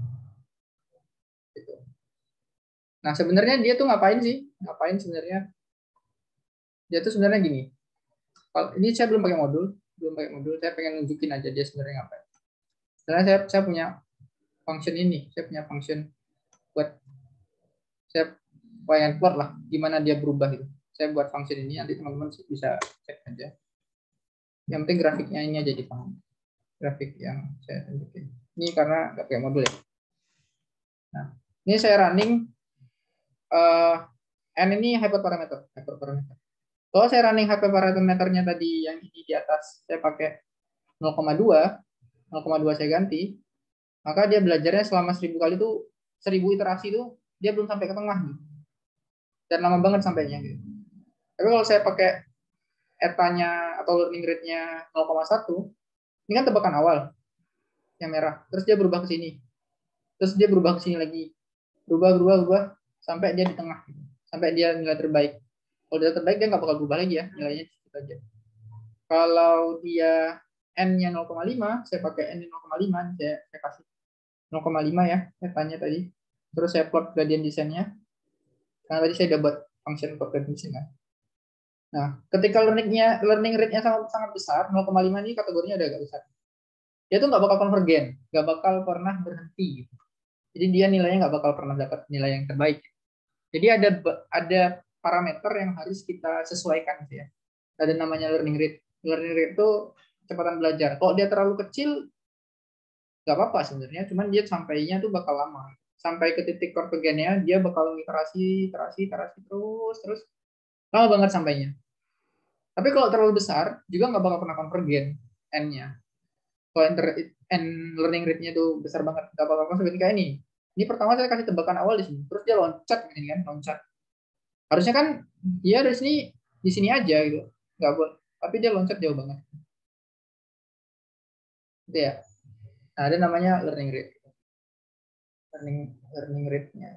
Gitu. Nah, sebenarnya dia tuh ngapain sih? Ngapain sebenarnya? Dia tuh sebenarnya gini. Kalau ini saya belum pakai modul, belum pakai modul, saya pengen nunjukin aja dia sebenarnya ngapain. Karena saya saya punya function ini, saya punya function buat saya pengen keluar lah gimana dia berubah gitu. Saya buat function ini, nanti teman-teman bisa cek aja. Yang penting grafiknya ini aja dipaham. Grafik yang saya tunjukin. Ini karena nggak pakai modul ya. Nah, ini saya running uh, n ini hyperparameter, hyperparameter. Kalau saya running hyperparameternya tadi yang ini di atas, saya pakai nol koma dua, nol koma dua saya ganti, maka dia belajarnya selama seribu kali itu, seribu iterasi itu dia belum sampai ke tengah gitu. Dan lama banget sampainya gitu. Tapi kalau saya pakai etanya atau learning rate-nya nol koma satu, ini kan tebakan awal yang merah. Terus dia berubah ke sini. Terus dia berubah ke sini lagi. Berubah, berubah, berubah sampai dia di tengah. Sampai dia nilai terbaik. Kalau dia terbaik dia nggak bakal berubah lagi ya, nilainya itu aja. Kalau dia N-nya nol koma lima, saya pakai N-nya nol koma lima, saya, saya kasih nol koma lima ya, datanya tadi. Terus saya plot gradient descent-nya. Karena tadi saya udah buat function plot gradient descent kan. Nah, ketika learning-nya learning rate-nya sangat sangat besar, nol koma lima ini kategorinya udah agak besar. Dia tuh nggak bakal konvergen, nggak bakal pernah berhenti. Gitu. Jadi dia nilainya nggak bakal pernah dapat nilai yang terbaik. Jadi ada ada parameter yang harus kita sesuaikan gitu ya. Ada namanya learning rate. Learning rate itu kecepatan belajar. Kalau dia terlalu kecil, nggak apa-apa sebenarnya, cuman dia sampainya tuh bakal lama. Sampai ke titik konvergennya, dia bakal iterasi, iterasi, iterasi terus, terus lama banget sampainya. Tapi kalau terlalu besar, juga nggak bakal pernah konvergen N-nya. Kalau N learning rate-nya tuh besar banget, nggak bakal konvergen kayak ini. Ini pertama saya kasih tebakan awal di sini, terus dia loncat ini kan, loncat. Harusnya kan dia dari sini di sini aja gitu, nggak boleh. Tapi dia loncat jauh banget. Gitu ya. Nah, ada namanya learning rate. Learning learning rate-nya.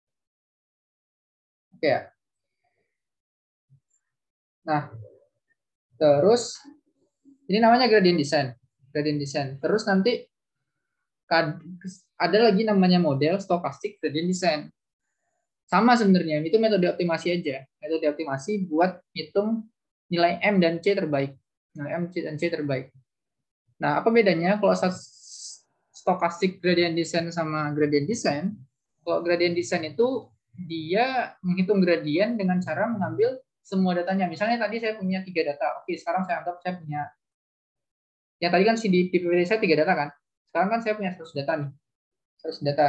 Oke ya. Nah, terus ini namanya gradient descent. Gradient descent. Terus nanti ada lagi namanya model stochastic gradient descent. Sama sebenarnya, itu metode optimasi aja. Metode optimasi buat hitung nilai M dan C terbaik. Nilai M dan C terbaik. Nah, apa bedanya kalau stochastic gradient descent sama gradient descent? Kalau gradient descent itu dia menghitung gradient dengan cara mengambil semua datanya. Misalnya tadi saya punya tiga data. Oke, sekarang saya anggap saya punya, yang tadi kan di P P T saya tiga data kan. Sekarang kan saya punya seratus data nih. seratus data.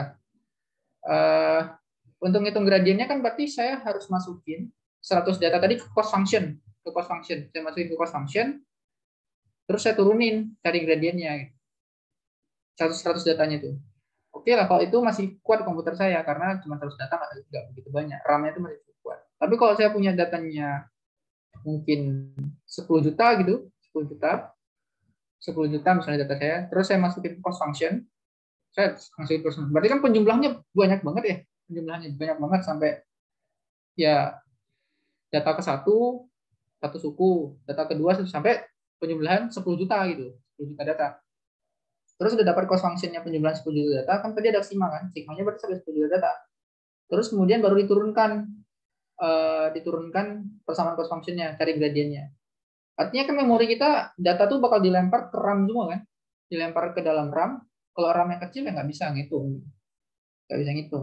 Uh, untuk ngitung gradiennya kan berarti saya harus masukin seratus data tadi ke cost function. Ke cost function. Saya masukin ke cost function. Terus saya turunin cari gradiennya. seratus datanya itu. Oke lah, kalau itu masih kuat komputer saya. Karena cuma seratus data nggak begitu banyak. RAM-nya itu masih kuat. Tapi kalau saya punya datanya mungkin sepuluh juta gitu. sepuluh juta. sepuluh juta misalnya data saya. Terus saya masukin cost function. Saya masukin cost function. Berarti kan penjumlahnya banyak banget ya. Penjumlahnya banyak banget sampai ya data ke satu, satu suku. Data kedua sampai penjumlahan sepuluh juta gitu. sepuluh juta data. Terus udah dapat cost function-nya penjumlahan sepuluh juta data. Kan tadi ada sigma kan. Sigmanya berarti sampai sepuluh juta data. Terus kemudian baru diturunkan uh, diturunkan persamaan cost function-nya, cari gradiennya. Artinya kan memori kita, data tuh bakal dilempar ke RAM semua kan. Dilempar ke dalam RAM. Kalau RAM yang kecil ya nggak bisa ngitung. Nggak bisa ngitung.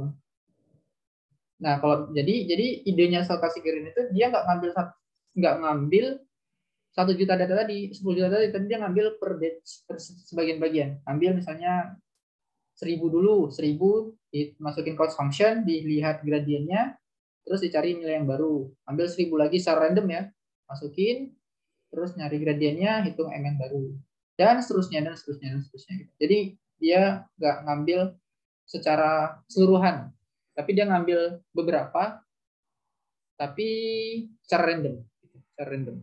Nah, kalau jadi jadi idenya stochastic gradient itu dia nggak ngambil nggak ngambil satu juta data tadi, sepuluh juta tadi, tadi dia ngambil per, per sebagian bagian. Ambil misalnya seribu dulu, seribu dimasukin cost function, dilihat gradiennya, terus dicari nilai yang baru. Ambil seribu lagi secara random ya, masukin, terus nyari gradiennya, hitung M yang baru. Dan seterusnya, dan seterusnya, dan seterusnya. Jadi dia nggak ngambil secara keseluruhan, tapi dia ngambil beberapa, tapi secara random. Secara random.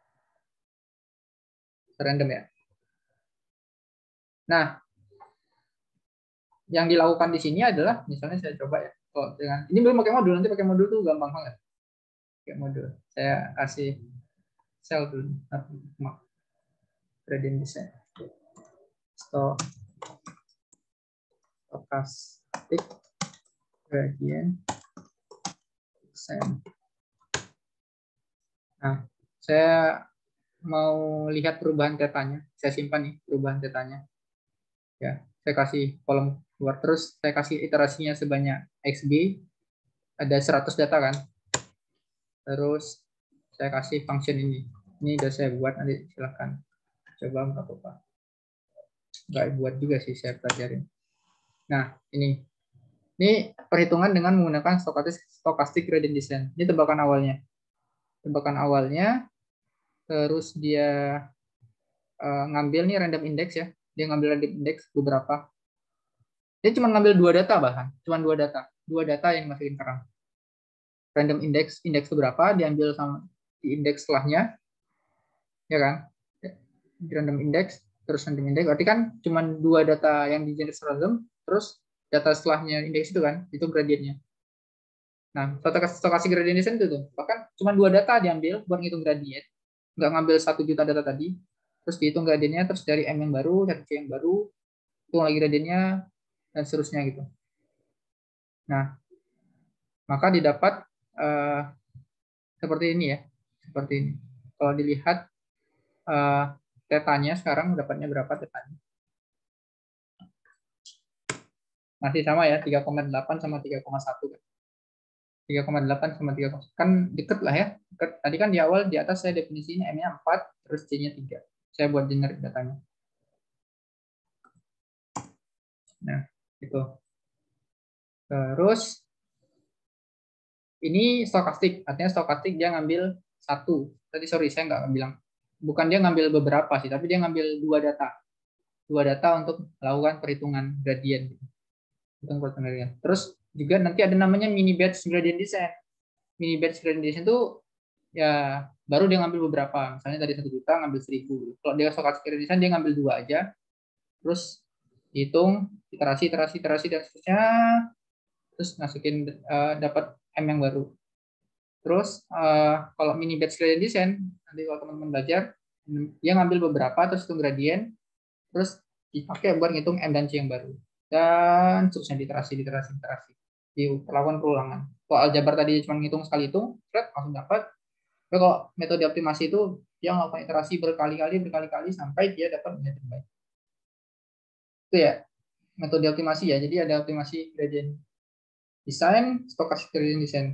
Secara random ya. Nah, yang dilakukan di sini adalah, misalnya saya coba ya, oh, dengan ini belum pakai modul, nanti pakai modul tuh gampang banget. Pakai modul, saya kasih sel dulu, gradient descent, stochastic gradient descent. Nah, saya mau lihat perubahan tetanya, saya simpan nih perubahan tetanya. Ya, saya kasih kolom keluar, terus saya kasih iterasinya sebanyak X B, ada seratus data kan, terus saya kasih function ini, ini udah saya buat, nanti silahkan coba nggak apa-apa, nggak buat juga sih, saya pelajarin. Nah, ini ini perhitungan dengan menggunakan stochastic, stochastic gradient descent, ini tebakan awalnya, tebakan awalnya, terus dia uh, ngambil nih random index ya, dia ngambil random index beberapa. Dia cuma ngambil dua data bahkan, cuma dua data, dua data yang masukin ke RAM. Random index, indeks beberapa diambil sama di indeks setelahnya, ya kan? Di random index, terus random index, berarti kan cuma dua data yang di jenis random, terus data setelahnya indeks itu kan, itu gradiennya. Nah, stochastic gradient descent itu tuh, bahkan cuma dua data diambil buat ngitung gradient, nggak ngambil satu juta data tadi, terus dihitung gradiennya, terus dari M yang baru, dari C yang baru, hitung lagi gradiennya, dan seterusnya gitu. Nah, maka didapat uh, seperti ini ya, seperti ini. Kalau dilihat uh, tetanya sekarang dapatnya berapa tetanya? Masih sama ya, tiga koma delapan sama tiga koma satu kan. tiga koma delapan sama tiga koma satu kan deket lah ya. Deket. Tadi kan di awal di atas saya definisinya M-nya empat, terus C-nya tiga. Saya buat generate datanya. Nah, itu. Terus ini stokastik, artinya stokastik dia ngambil satu. Tadi sorry saya nggak bilang, bukan dia ngambil beberapa sih, tapi dia ngambil dua data, dua data untuk melakukan perhitungan gradient. Hitung perhitungan gradient. Terus juga nanti ada namanya mini batch gradient descent. Mini batch gradient descent itu ya baru dia ngambil beberapa, misalnya dari satu juta ngambil seribu. Kalau dia stokastik gradient descent dia ngambil dua aja, terus hitung iterasi, iterasi, iterasi dan seterusnya, terus masukin uh, dapat M yang baru. Terus uh, kalau mini batch gradient descent, nanti kalau teman-teman belajar, dia ngambil beberapa terus hitung gradient, terus dipakai buat ngitung M dan C yang baru. Dan seterusnya iterasi, iterasi, iterasi. Dilakukan perulangan. Kalau aljabar tadi cuma ngitung sekali hitung, langsung dapat. Tapi kalau metode optimasi itu dia melakukan iterasi berkali-kali, berkali-kali sampai dia dapat nilai terbaik. Itu ya metode optimasi ya. Jadi ada optimasi gradient design, stochastic gradient descent.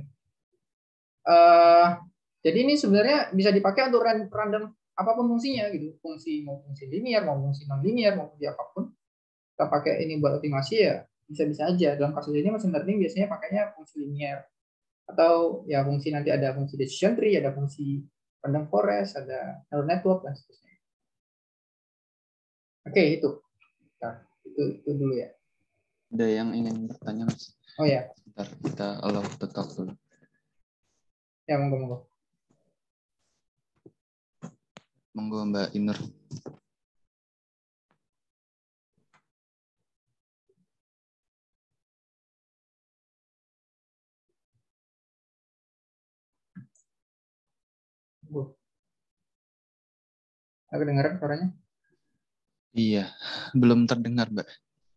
Uh, jadi ini sebenarnya bisa dipakai untuk random apapun fungsinya gitu, fungsi mau fungsi linear, mau fungsi non linear, mau fungsi apapun. Kita pakai ini buat optimasi ya bisa-bisa aja. Dalam kasus ini machine learning biasanya pakainya fungsi linear atau ya fungsi nanti ada fungsi decision tree, ada fungsi random forest, ada neural network dan seterusnya. Oke itu, nah, itu itu dulu ya. Ada yang ingin bertanya Mas? Oh ya. Sebentar kita allow to talk dulu. Ya, monggo, monggo. Monggo Mbak Inur. Bu. Aku dengar suaranya? Iya, belum terdengar, Mbak.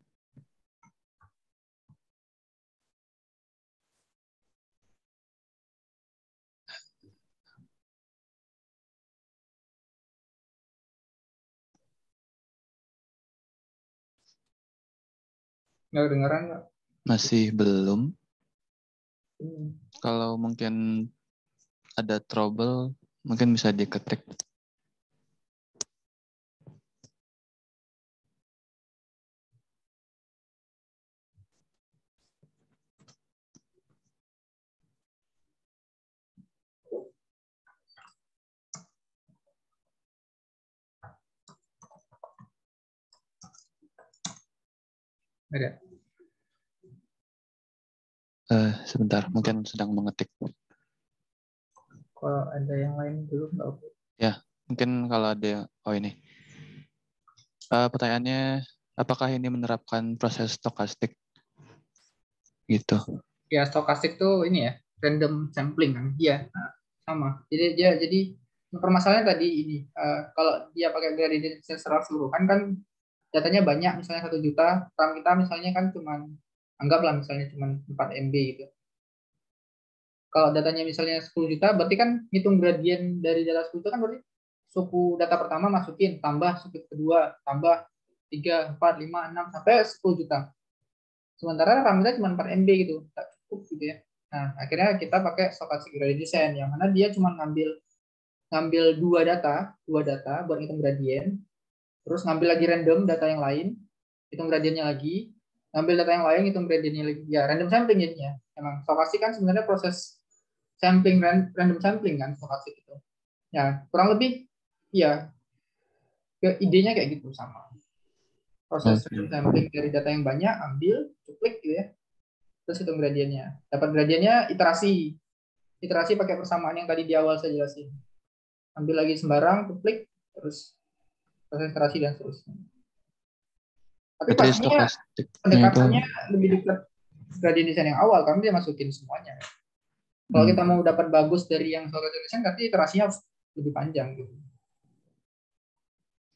Nggak kedengaran nggak? Masih belum. Hmm. Kalau mungkin ada trouble, mungkin bisa diketik. Ada. Uh, sebentar, mungkin sedang mengetik. Kalau ada yang lain dulu nggak oke. Ya, mungkin kalau ada, oh ini. Uh, pertanyaannya, apakah ini menerapkan proses stokastik? Gitu. Ya, stokastik tuh ini ya, random sampling kan? Iya, nah, sama. Jadi dia jadi permasalahannya tadi ini, uh, kalau dia pakai gradient descent secara keseluruhan kan datanya banyak, misalnya satu juta, RAM kita misalnya kan cuman anggaplah misalnya cuman empat M B gitu. Kalau datanya misalnya sepuluh juta, berarti kan hitung gradien dari data sepuluh juta kan berarti suku data pertama masukin, tambah suku kedua, tambah tiga, empat, lima, enam, sampai sepuluh juta. Sementara RAM kita cuma empat M B gitu, tak cukup gitu ya. Nah, akhirnya kita pakai stochastic gradient descent, yang mana dia cuma ngambil ngambil dua data, dua data buat hitung gradien, terus ngambil lagi random data yang lain, hitung gradiennya lagi, ngambil data yang lain, hitung gradiennya lagi. Ya, random sampling jadinya. Emang stokastik kan sebenarnya proses sampling, random sampling kan stokastik itu. Ya, kurang lebih ya ke idenya kayak gitu sama. Proses Okay. random sampling dari data yang banyak, ambil, cuplik gitu ya. Terus hitung gradiennya. Dapat gradiennya iterasi. Iterasi pakai persamaan yang tadi di awal saya jelasin. Ambil lagi sembarang, cuplik, terus proses iterasi dan seterusnya. Tapi pastinya pendekatannya itu lebih dekat gradient descent yang awal karena dia masukin semuanya. Kalau hmm. kita mau dapat bagus dari yang stochastic descent, berarti iterasinya harus lebih panjang gitu.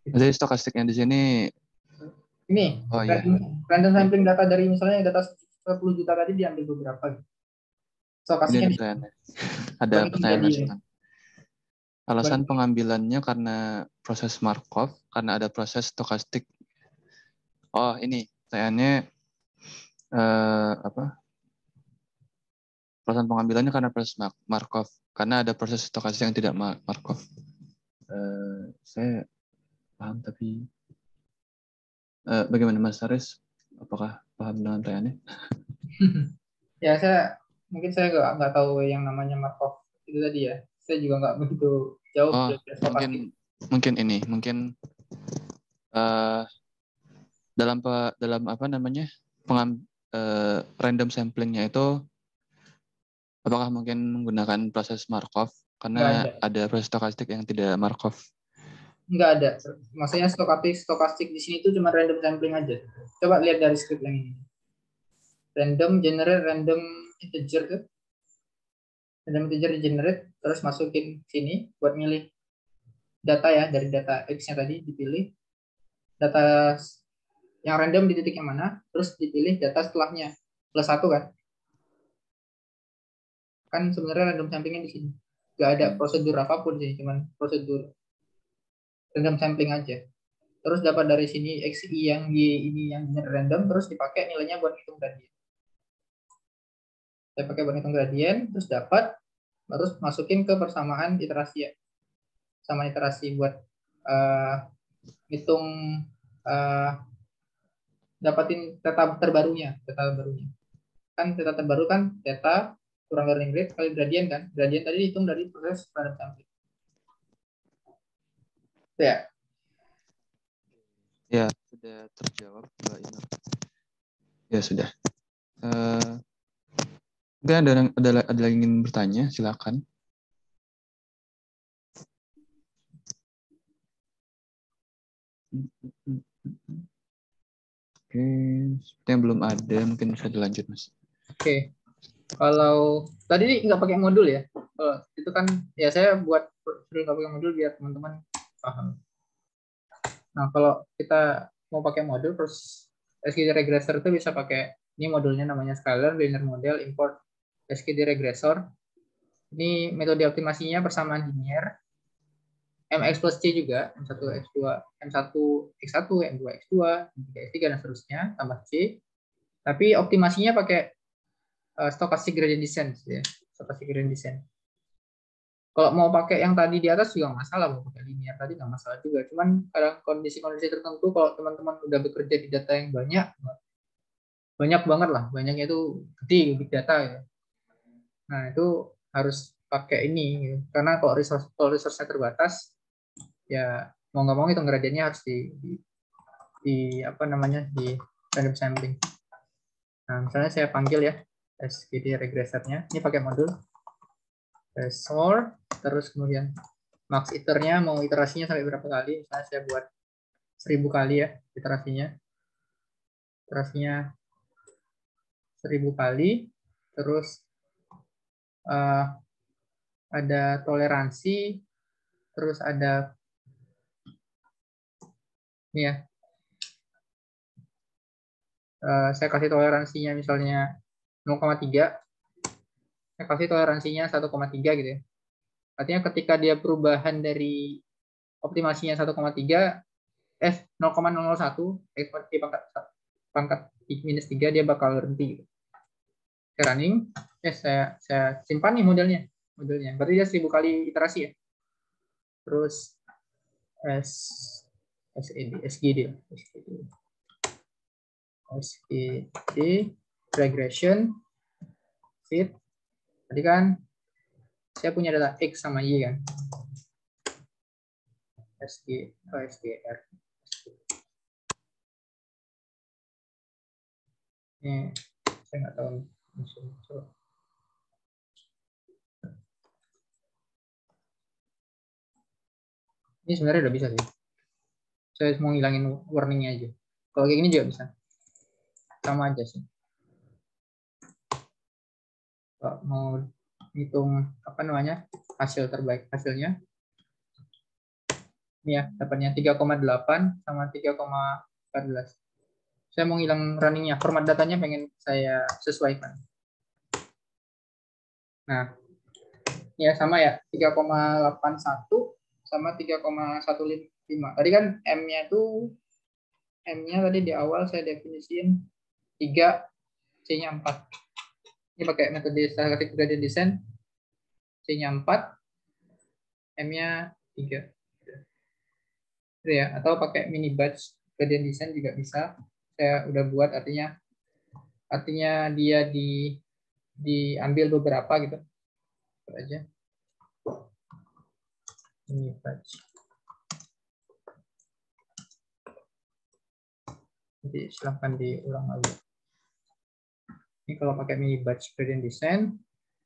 Jadi stokastiknya di sini, Ini oh iya, random, random sampling data dari misalnya data sepuluh juta tadi diambil beberapa. ini Stokastiknya di pertanyaannya. Ada buat hitung pertanyaan gradien. lanjutan. Alasan pengambilannya karena proses Markov, karena ada proses stokastik. Oh ini pertanyaannya eh, apa? Alasan pengambilannya karena proses Markov, karena ada proses stokastik yang tidak Markov. Eh, saya paham tapi eh, bagaimana Mas Haris? Apakah paham dengan pertanyaannya? Ya saya mungkin saya nggak nggak tahu yang namanya Markov itu tadi ya. Saya juga nggak begitu jauh Oh belajar stokastik. mungkin mungkin ini mungkin uh, dalam dalam apa namanya pengam, uh, random samplingnya itu apakah mungkin menggunakan proses Markov karena Nggak ada. ada proses stokastik yang tidak Markov? Nggak ada. Maksudnya stokastik stokastik di sini itu cuma random sampling aja. Coba lihat dari script yang ini. Random generate random integer tuh. Random integer generate terus masukin sini buat milih data ya, dari data X-nya tadi dipilih. Data yang random di titik yang mana, terus dipilih data setelahnya plus satu kan? Kan sebenarnya random samplingnya di sini. Nggak ada prosedur apapun sih, cuman prosedur random sampling aja. Terus dapat dari sini X I yang Y ini yang random, terus dipakai nilainya buat hitung gradien. Saya pakai buat hitung gradien, terus dapat, terus masukin ke persamaan iterasi ya. Sama iterasi buat uh, hitung uh, dapatin data terbarunya, data terbarunya. Kan data terbaru kan data kurang learning rate kali gradien kan. Gradien tadi dihitung dari proses random sampling. Ya. Ya, sudah terjawab Mbak Ina. Ya sudah. Uh, mungkin ada ada ada yang ingin bertanya, silakan. Oke, seperti yang belum ada, mungkin bisa dilanjut Mas. Oke, kalau tadi nggak pakai modul ya, oh, itu kan ya saya buat nggak pakai modul biar teman-teman paham. Nah kalau kita mau pakai modul, terus S K D regressor itu bisa pakai ini modulnya namanya scalar linear model import S K D regressor. Ini metode optimasinya persamaan linear. M X plus C juga, M satu X dua, M satu X satu, M dua X dua, M tiga X tiga dan seterusnya tambah C. Tapi optimasinya pakai uh, stochastic gradient descent ya, stochastic gradient descent. Kalau mau pakai yang tadi di atas juga nggak masalah, mau pakai linear tadi nggak masalah juga. Cuman kadang kondisi-kondisi tertentu kalau teman-teman udah bekerja di data yang banyak, banyak banget lah, banyaknya itu gede big data ya. Nah itu harus pakai ini, gitu. Karena kalau resource kalau resource-nya terbatas, ya mau nggak mau hitung gradiennya harus di, di, di apa namanya di random sampling. Nah misalnya saya panggil ya S K D regressornya, ini pakai modul regressor, terus kemudian max iternya mau iterasinya sampai berapa kali, misalnya saya buat seribu kali ya iterasinya, iterasinya seribu kali, terus uh, ada toleransi, terus ada ini ya, uh, saya kasih toleransinya misalnya nol koma tiga, saya kasih toleransinya satu koma tiga gitu ya. Artinya ketika dia perubahan dari optimasinya satu koma tiga, eh nol koma nol nol satu, X pangkat pangkat minus tiga dia bakal berhenti. Gitu. Saya running, eh saya saya simpan nih modelnya, modelnya. Berarti dia seribu kali iterasi ya. Terus S S E D, S G D, S G D, S G D, regression, fit. Tadi kan saya punya data X sama Y kan. S G, oh, S G R. Ini saya nggak tahu. Coba. Ini sebenarnya udah bisa sih. Saya mau ngilangin warningnya aja. Kalau kayak gini juga bisa. Sama aja sih. Kalau mau hitung apa namanya hasil terbaik hasilnya, Ini ya, dapatnya tiga koma delapan sama tiga koma empat belas. Saya mau hilang runningnya, format datanya pengen saya sesuaikan. Nah, ya sama ya, tiga koma delapan satu sama tiga koma satu lima. Tadi kan M-nya itu, M-nya tadi di awal saya definisiin tiga, C-nya empat. Ini pakai metode statistik gradient descent, C-nya empat, M-nya tiga. Itu ya, atau pakai mini batch gradient descent juga bisa. Saya udah buat, artinya artinya dia di diambil beberapa gitu. Itu aja. Mini batch. Jadi silahkan diulang lagi. Ini kalau pakai mini batch gradient descent.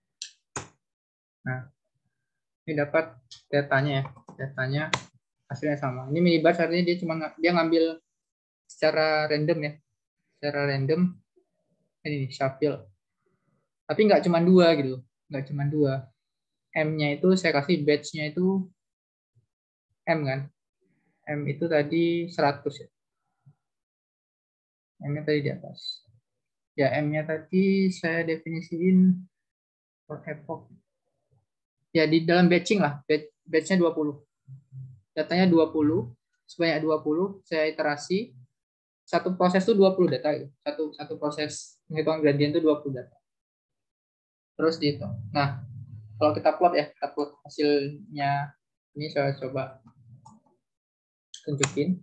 Nah, ini dapat datanya ya. Datanya hasilnya sama. Ini mini batch artinya dia cuma dia ngambil secara random ya. Secara random. Ini shuffle. Tapi nggak cuma dua gitu. Nggak cuma dua. M-nya itu saya kasih batch-nya itu M kan. M itu tadi seratus ya. M-nya tadi di atas. Ya, M-nya tadi saya definisiin per epoch. Ya, di dalam batching lah. Batch-nya dua puluh. Datanya dua puluh. Sebanyak dua puluh. Saya iterasi. Satu proses itu dua puluh data. Satu, satu proses penghitungan gradient itu dua puluh data. Terus dihitung. Nah, kalau kita plot ya, kita plot hasilnya. Ini saya coba tunjukin.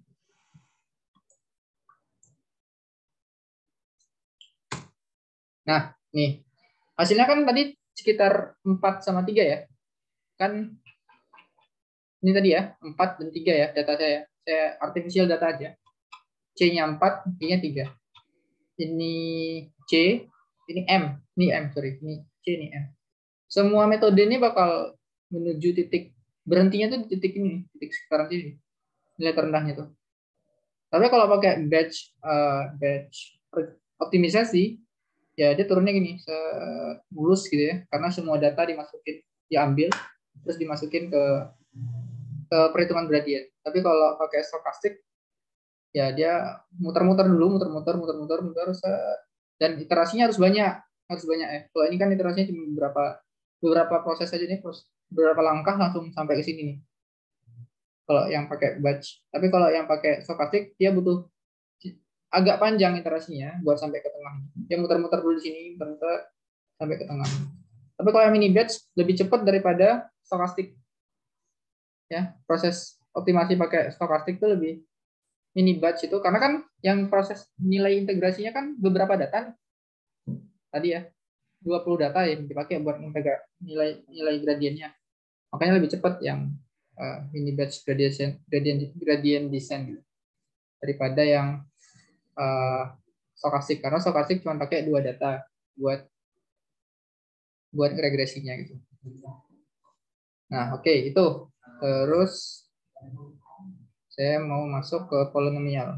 Nah, nih. Hasilnya kan tadi sekitar empat sama tiga ya. Kan ini tadi ya, empat dan tiga ya data saya. Saya artificial data aja. C-nya empat, B-nya tiga. Ini C, ini M. Ini M, sorry. Ini C, ini M. Semua metode ini bakal menuju titik, berhentinya tuh di titik ini, titik sekarang ini. Nilai terendahnya tuh. Tapi kalau pakai batch, uh, batch optimisasi, ya dia turunnya gini, mulus gitu ya. Karena semua data dimasukin, diambil, terus dimasukin ke ke perhitungan gradient. Tapi kalau pakai stokastik, ya dia muter-muter dulu, muter-muter, muter-muter, muter, dan iterasinya harus banyak, harus banyak ya. Kalau ini kan iterasinya cuma beberapa beberapa proses aja nih, beberapa langkah langsung sampai ke sini nih. Kalau yang pakai batch, tapi kalau yang pakai stokastik dia butuh agak panjang iterasinya buat sampai ke tengah. Dia muter-muter dulu di sini, muter-muter sampai ke tengah. Tapi kalau yang mini batch lebih cepat daripada stokastik. Ya, proses optimasi pakai stokastik itu lebih mini batch itu, karena kan yang proses nilai integrasinya kan beberapa data tadi ya, dua puluh data yang dipakai buat integra nilai nilai gradiennya, makanya lebih cepat yang uh, mini batch gradient gradient gradient descent gitu, daripada yang uh, stokastik, karena stokastik cuma pakai dua data buat buat regresinya gitu. Nah, oke, okay, itu terus saya mau masuk ke polinomial.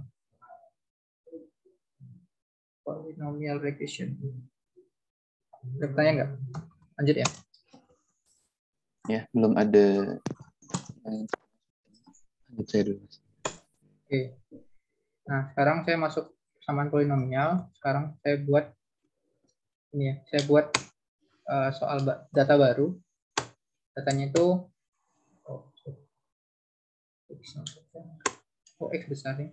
Polinomial regression. Bertanya nggak? Lanjut ya. Ya, belum ada. Lanjut saya dulu. Oke. Nah, sekarang saya masuk persamaan polinomial. Sekarang saya buat ini ya. Saya buat uh, soal data baru. Datanya itu oh, oh X besar nih.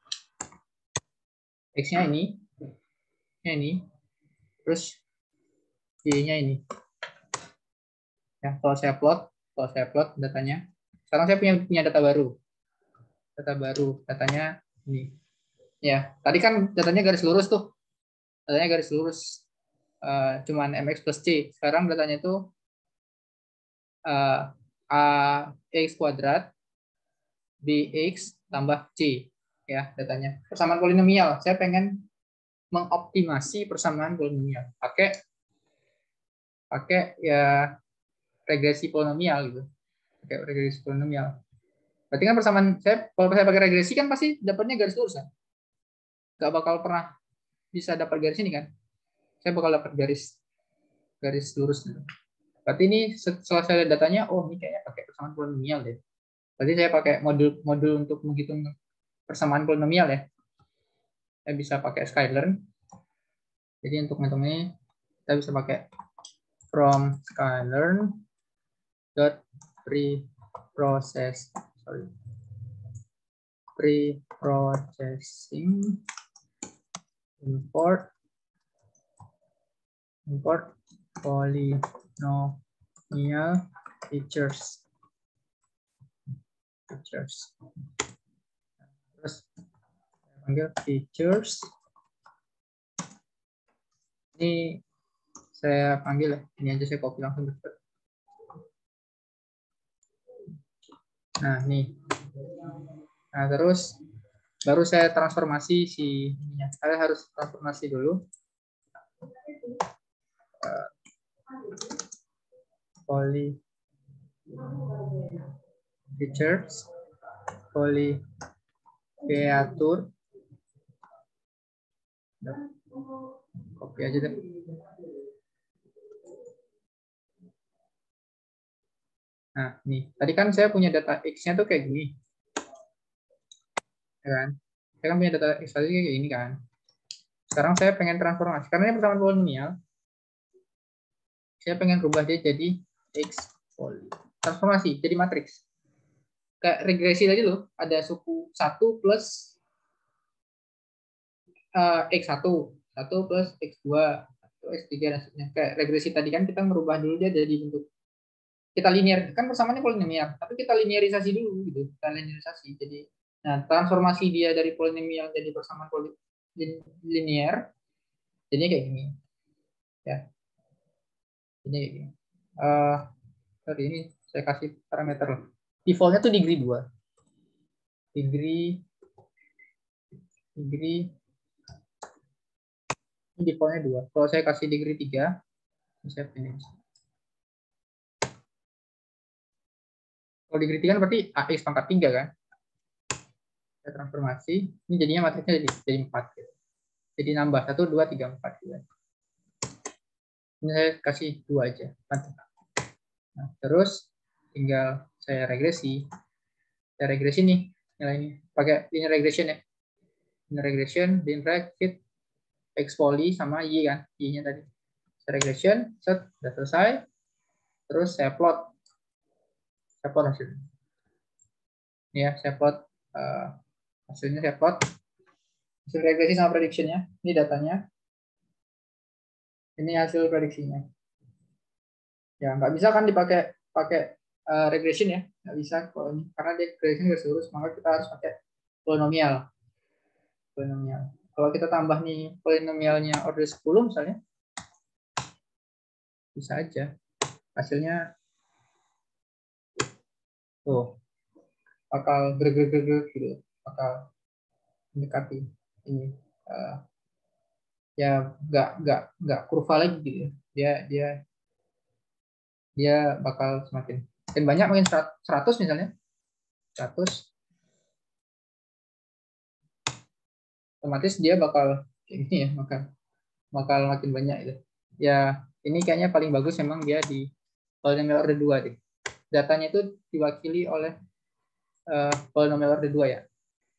X-nya ini, ini, terus Y-nya ini. Ya, kalau saya plot, kalau saya plot datanya, sekarang saya punya punya data baru. Data baru, datanya ini. Ya, tadi kan datanya garis lurus tuh. Datanya garis lurus. Uh, cuman M X plus C. Sekarang datanya itu uh, A X kuadrat B X tambah C. Ya, datanya. Persamaan polinomial. Saya pengen mengoptimasi persamaan polinomial. Pakai pakai ya regresi polinomial gitu. Pakai regresi polinomial. Berarti kan persamaan saya kalau saya pakai regresi kan pasti dapatnya garis lurus kan. Gak bakal pernah bisa dapat garis ini kan. Saya bakal dapat garis garis lurus gitu. Berarti ini setelah saya lihat datanya, oh ini kayaknya pakai persamaan polinomial deh. Berarti saya pakai modul-modul untuk menghitung persamaan polinomial ya. Saya bisa pakai sklearn. Jadi untuk menghitung ini kita bisa pakai from sklearn dot preprocess sorry preprocessing import import polynomial features features terus saya panggil features, ini saya panggil ini aja, saya copy langsung. Nah nih, nah terus baru saya transformasi si ininya. Saya harus transformasi dulu uh, poly features poly creator, copy aja deh. Nah, nih. Tadi kan saya punya data X-nya tuh kayak gini. Ya kan? Saya kan punya data X tadi kayak gini kan. Sekarang saya pengen transformasi. Karena ini persamaan polinomial. Saya pengen rubah dia jadi X poly. Transformasi, jadi matriks. Kayak regresi tadi loh. Ada suku satu plus uh, X satu. satu plus X dua. Atau X tiga dan sebagainya. Kayak regresi tadi kan kita merubah dulu dia jadi bentuk. Kita linear kan persamaannya polinomial, tapi kita linearisasi dulu gitu, kita linearisasi. Jadi, nah transformasi dia dari polinomial jadi persamaan poli, linear, jadinya kayak gini, ya. Jadi kayak gini. Uh, tadi ini saya kasih parameter. Defaultnya tuh degree dua, degree, degree, ini defaultnya dua. Kalau saya kasih degree tiga, saya pilih. Kalau degree tiga kan berarti A X pangkat tiga kan. Saya transformasi, ini jadinya matriksnya jadi, jadi empat. Gitu. Jadi nambah satu, dua, tiga, empat. Gitu. Ini saya kasih dua aja. Nah, terus tinggal saya regresi. Saya regresi nih, nilai ini. Pakai linear regression ya. Linear regression, linear fit, X poly sama Y kan. Y-nya tadi. Saya regression, set, sudah selesai. Terus saya plot. Saya plot hasilnya. Ya, saya plot uh, hasilnya saya plot. Hasil regresi sama prediction-nya. Ini datanya. Ini hasil prediksinya. Ya, nggak bisa kan dipakai pakai uh, regression ya. Nggak bisa kalau ini. Karena dia regression garis lurus, maka kita harus pakai polinomial. Polinomial. Kalau kita tambah nih polinomialnya order sepuluh misalnya. Bisa aja. Hasilnya tuh bakal greg-greg-greg gitu, bakal mendekati ini uh, ya nggak nggak nggak kurva lagi gitu ya. Dia dia dia bakal semakin dan banyak makin seratus misalnya seratus, otomatis dia bakal kayak gini ya, bakal bakal makin banyak itu. Ya ini kayaknya paling bagus memang dia di polinomial order dua deh. Datanya itu diwakili oleh uh, polinomial order dua ya.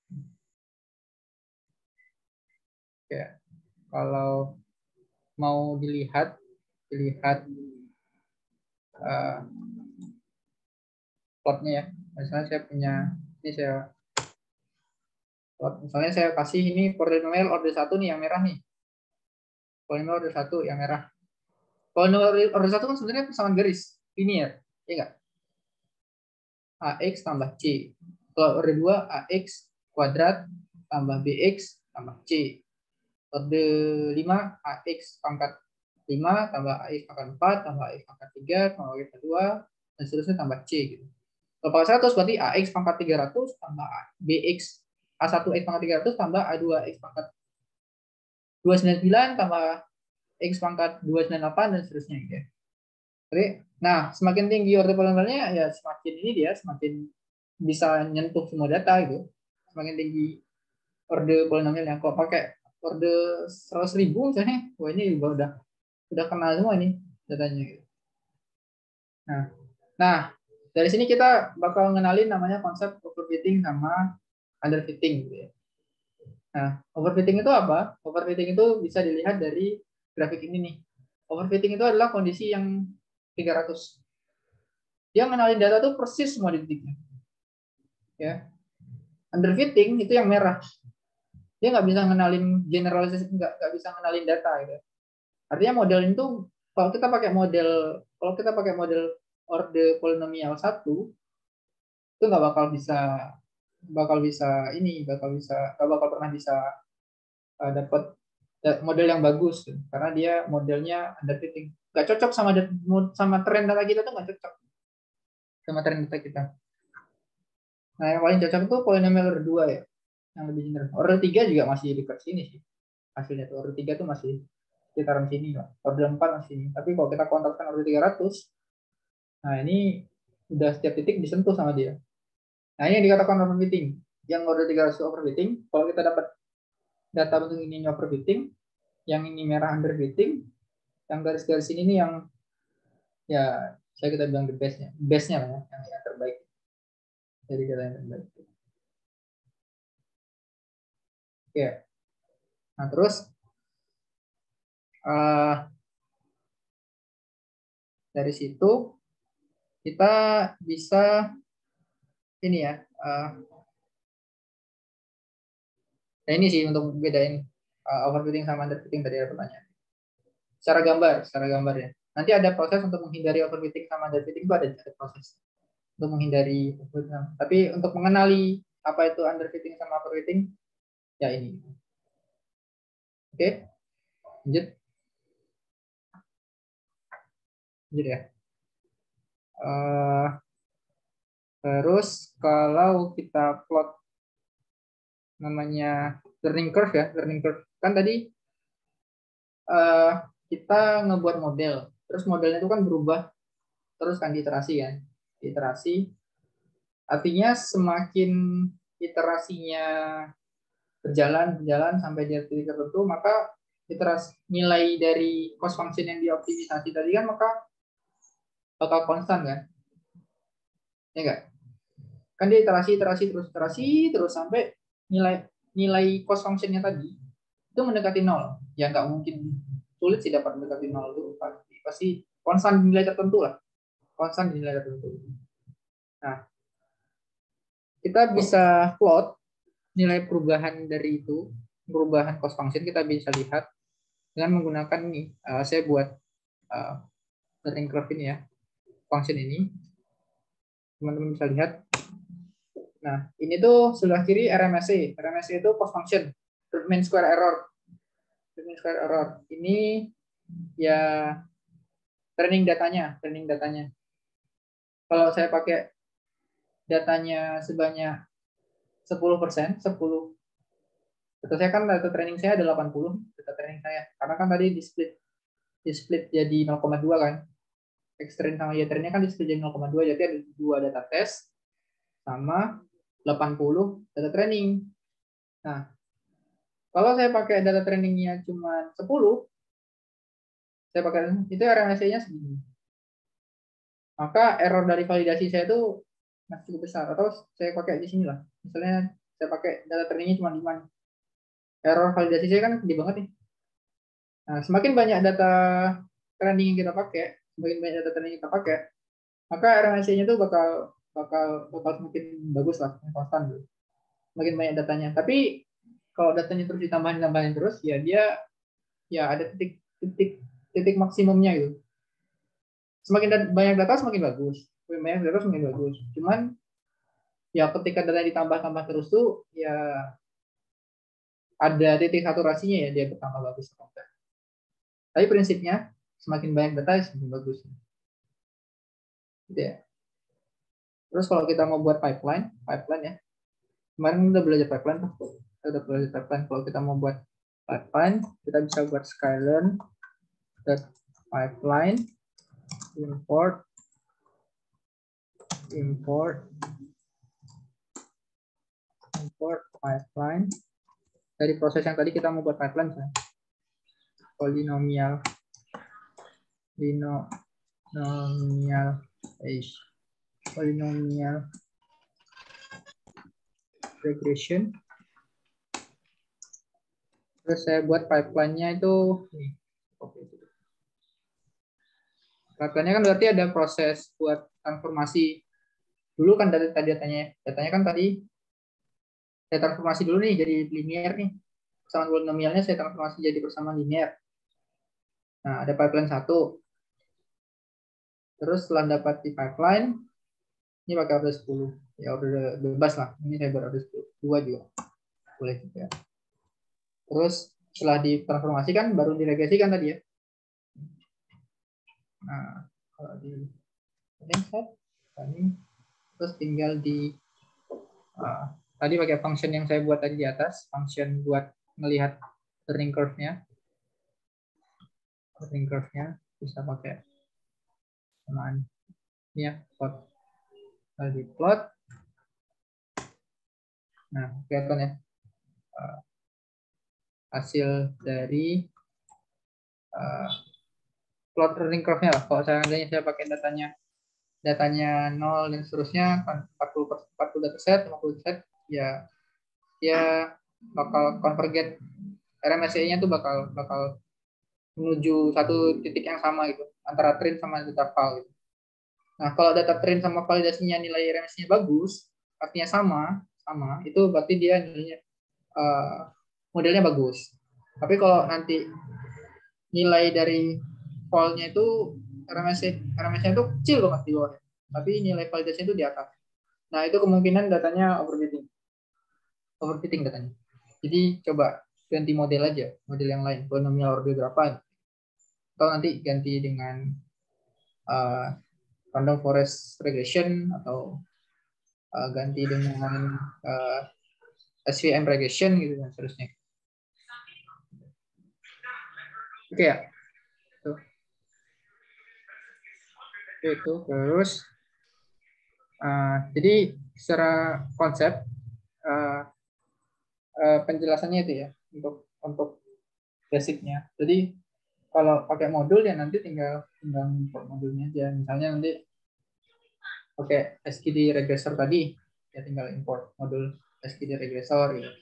Ya, kalau mau dilihat, dilihat uh, plotnya ya. Misalnya saya punya, ini saya plot. Misalnya saya kasih ini polinomial order satu nih yang merah nih. Polinomial order satu yang merah. Polinomial order satu kan sebenarnya persamaan garis, linear, ya enggak? A X tambah C. Kalau order dua, A X kuadrat tambah B X tambah C. Order lima, A X pangkat lima tambah A X pangkat empat tambah A X pangkat tiga tambah A X pangkat dua dan seterusnya tambah C gitu. Kalau pangkat seratus berarti A X pangkat tiga ratus tambah B X A satu X pangkat tiga ratus tambah A dua X pangkat dua ratus sembilan puluh sembilan tambah X pangkat dua ratus sembilan puluh delapan dan seterusnya gitu ya. Jadi, nah semakin tinggi order polinomialnya ya semakin ini dia semakin bisa nyentuh semua data gitu. Semakin tinggi order polinomialnya. Kalau pakai order seratus ribu misalnya, wah ini udah udah kenal semua ini datanya gitu. Nah, nah dari sini kita bakal ngenalin namanya konsep overfitting sama underfitting gitu ya. Nah, overfitting itu apa? Overfitting itu bisa dilihat dari grafik ini nih. Overfitting itu adalah kondisi yang tiga ratus. Dia ngenalin data tuh persis semua di titiknya. Ya. Underfitting itu yang merah. Dia nggak bisa ngenalin generalisasi, nggak nggak bisa ngenalin data gitu. Artinya model itu kalau kita pakai model kalau kita pakai model orde polinomial satu itu nggak bakal bisa bakal bisa ini bakal bisa nggak bakal pernah bisa uh, dapat model yang bagus gitu. Karena dia modelnya underfitting, nggak cocok sama sama tren data kita tuh nggak cocok sama tren data kita. Nah, yang paling cocok tuh polinomial order dua ya, yang lebih general. Order tiga juga masih dekat sini sih. Hasilnya tuh order tiga tuh masih sekitaran sini lah. Order empat masih sini. Tapi kalau kita kontakkan order tiga ratus, nah ini udah setiap titik disentuh sama dia. Nah, ini yang dikatakan overfitting. Yang order tiga ratus overfitting, kalau kita dapat data bentuk ini overfitting, yang ini merah underfitting, yang garis-garis ini nih yang ya saya kita bilang the best-nya, best-nya lah ya, yang, yang terbaik. Dari data yang terbaik. Oke. Nah, terus uh, dari situ kita bisa ini ya. Uh, nah ini sih untuk bedain uh, overfitting sama underfitting tadi ada pertanyaan. Secara gambar, secara gambar ya. Nanti ada proses untuk menghindari overfitting sama underfitting itu ada, ada proses untuk menghindari overfitting. Tapi untuk mengenali apa itu underfitting sama overfitting ya ini. Oke, lanjut. Lanjut ya. Uh, terus kalau kita plot namanya learning curve ya, learning curve kan tadi uh, kita ngebuat model, terus modelnya itu kan berubah terus kan iterasi kan, iterasi. Artinya semakin iterasinya berjalan berjalan sampai di titik tertentu, maka iterasi nilai dari cost function yang dioptimisasi tadi kan maka bakal konstan kan, ya enggak? Kan dia iterasi iterasi terus iterasi terus sampai nilai nilai cost function-nya tadi itu mendekati nol. Ya nggak mungkin, sulit sih dapat mendekati nol itu pasti pasti konstan di nilai tertentu lah, konstan di nilai tertentu. Nah, kita bisa plot nilai perubahan dari itu, perubahan cost function kita bisa lihat dengan menggunakan ini. Uh, saya buat uh, learning curve ini ya, function ini. Teman-teman bisa lihat. Nah, ini tuh sebelah kiri R M S E. R M S E itu cost function, mean square error. Mean square error. Ini ya training datanya, training datanya. Kalau saya pakai datanya sebanyak sepuluh persen, sepuluh. Data saya kan data training saya ada delapan puluh, data training saya. Karena kan tadi di split di split jadi nol koma dua kan. X-train sama Y-trainnya kan di split jadi nol koma dua, jadi ada dua data test sama delapan puluh data training. Nah, kalau saya pakai data trainingnya cuma sepuluh, saya pakai itu R M S E-nya segini. Maka error dari validasi saya itu masih cukup besar. Atau saya pakai di sini lah. Misalnya saya pakai data trainingnya cuma lima. Error validasi saya kan gede banget nih. Nah, semakin banyak data training yang kita pakai, semakin banyak data training yang kita pakai, maka R M S E-nya itu bakal bakal bakal semakin bagus lah, konstan gitu. Semakin banyak datanya. Tapi kalau datanya terus ditambahin tambahin terus, ya dia ya ada titik titik titik maksimumnya gitu. Semakin banyak data semakin bagus, semakin banyak data semakin bagus. Cuman ya ketika data ditambah-tambah terus tuh ya ada titik saturasinya ya, dia bertambah bagus. Tapi prinsipnya semakin banyak data semakin bagus. Gitu ya. Terus kalau kita mau buat pipeline, pipeline ya. Kemarin udah belajar pipeline tuh. Kita udah belajar pipeline. Kalau kita mau buat pipeline, kita bisa buat skylearn pipeline import import import pipeline dari proses yang tadi kita mau buat pipeline misalnya. Polinomial binomial polynomial regression. Terus saya buat pipeline-nya itu nih. Pipeline-nya kan berarti ada proses buat transformasi. Dulu kan dari tadi datanya, datanya kan tadi saya transformasi dulu nih jadi linear nih. Persamaan polinomialnya saya transformasi jadi persamaan linear. Nah, ada pipeline satu. Terus setelah dapat di pipeline, ini pakai order sepuluh. Ya order bebas lah. Ini saya buat order sepuluh. Dua juga. Boleh juga. Terus setelah ditransformasikan baru diregresikan tadi ya. Nah, kalau di set ini terus tinggal di uh, tadi pakai function yang saya buat tadi di atas, function buat melihat learning curve-nya. Learning curve-nya bisa pakai teman ini ya, plot. Lalu di plot. Nah, kelihatan ya. Uh, hasil dari uh, plot learning curve-nya lah. Kalau seandainya saya pakai datanya datanya nol dan seterusnya kan empat puluh dataset, lima puluh set ya ya bakal convergent. R M S E-nya tuh bakal bakal menuju satu titik yang sama gitu antara train sama data val gitu. Nah, kalau data train sama validasinya nilai R M S-nya bagus, artinya sama, sama, itu berarti dia nilainya uh, modelnya bagus. Tapi kalau nanti nilai dari val-nya itu R M S R M S-nya itu kecil banget di bawahnya, tapi nilai validasinya itu di atas. Nah, itu kemungkinan datanya overfitting. Overfitting datanya. Jadi coba ganti model aja, model yang lain, polinomial order berapa. Atau nanti ganti dengan uh, random forest regression atau uh, ganti dengan uh, S V M regression gitu dan seterusnya. Oke okay, ya. Tuh. Itu terus uh, jadi secara konsep uh, uh, penjelasannya itu ya untuk untuk basicnya. Jadi kalau pakai modul ya nanti tinggal tinggal import modulnya aja. Misalnya nanti pakai S K D regressor tadi ya tinggal import modul S K D regressor gitu.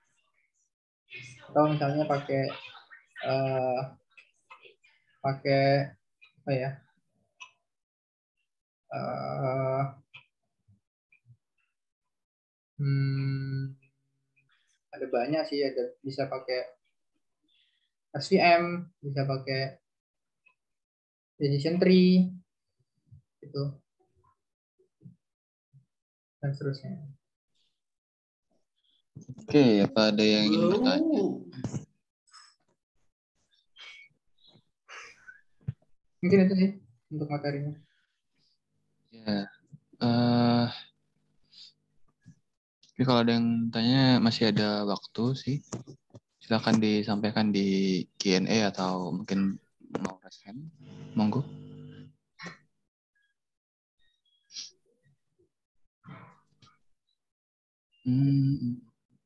Atau misalnya pakai uh, pakai apa ya? Uh, hmm, ada banyak sih, ada bisa pakai S V M, bisa pakai decision tree gitu dan seterusnya. Oke, apa ada yang ingin bertanya? Mungkin itu sih untuk materinya. Ya, uh, tapi kalau ada yang tanya masih ada waktu sih. Silakan disampaikan di Q and A atau mungkin mau raise hand. Monggo. Hmm.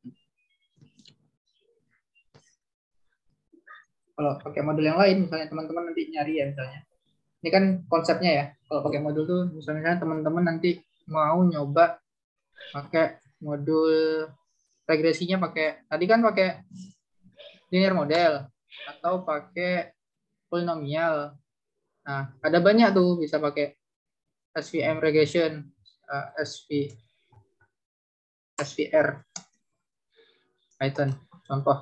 Kalau pakai modul yang lain, misalnya teman-teman nanti nyari ya misalnya. Ini kan konsepnya ya. Kalau pakai modul tuh, misalnya teman-teman nanti mau nyoba pakai modul regresinya pakai, tadi kan pakai linear model atau pakai polinomial. Nah, ada banyak tuh bisa pakai S V M regression, uh, S V S V R Python contoh.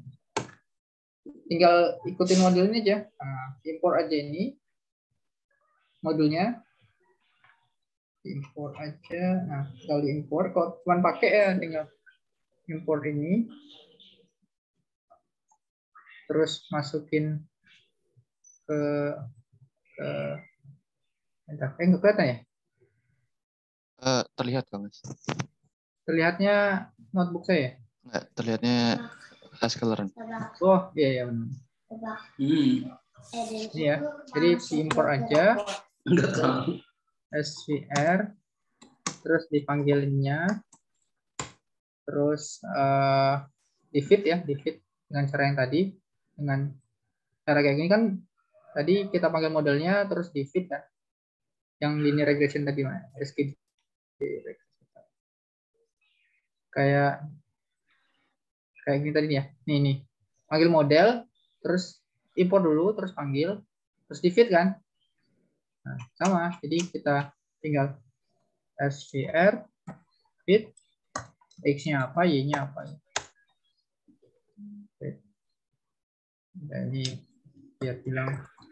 Tinggal ikutin modulnya aja. Nah, import aja ini modulnya. Import aja. Nah, tinggal diimport. Kalau cuma pakai ya tinggal import ini. Terus masukin ke ke entah, eh nggak kelihatan ya? Uh, terlihat kan, Mas? Terlihatnya notebook saya? Enggak, terlihatnya Haskell. Oh, iya iya benar. Hmm. Ini ya. Jadi diimport aja. S V R, terus dipanggilinnya, terus uh, di fit ya, di fit dengan cara yang tadi, dengan cara kayak gini kan tadi kita panggil modelnya terus di fit kan, yang linear regression tadi mana? S K J. Kayak kayak gini tadi ya. Nih nih. Panggil model, terus import dulu, terus panggil, terus di feed kan? Nah, sama. Jadi kita tinggal svr feed x-nya apa, y-nya apa. Oke. Nah, ini biar bilang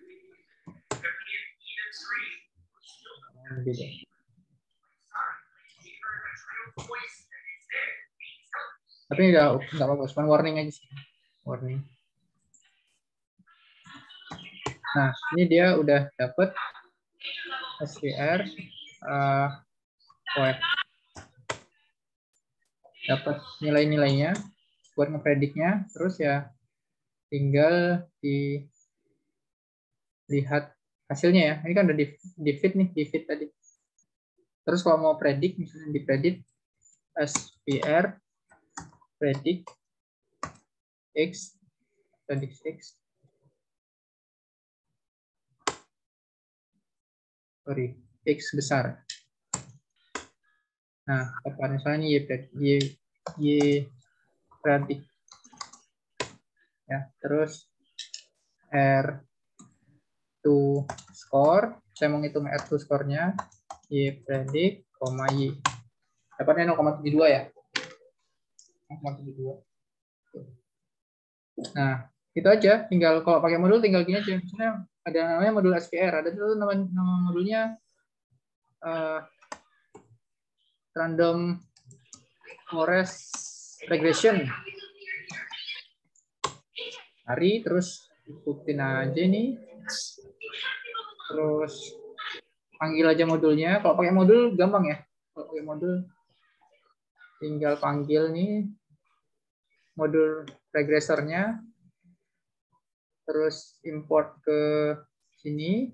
beda. Tapi nggak nggak bagus, cuma warning aja sih, warning. Nah, ini dia udah dapet svr uh, web, dapat nilai-nilainya buat ngeprediknya, terus ya tinggal dilihat hasilnya ya. Ini kan udah di, di feed nih, di feed tadi. Terus kalau mau predik, misalnya di predik svr predik x, predik x, sorry, x besar. Nah, apa misalnya y y y predik ya, terus R dua score, saya mau ngitung R dua score-nya, y predik, koma y. Dapatnya nol koma tujuh dua ya. nol koma tujuh dua. Nah, itu aja. Tinggal kalau pakai modul tinggal gini aja. Misalnya ada namanya modul S V R, ada tuh nama, nama modulnya uh, random forest regression. Hari terus ikutin aja nih. Terus panggil aja modulnya. Kalau pakai modul gampang ya. Kalau pakai modul tinggal panggil nih modul regresornya, terus import ke sini.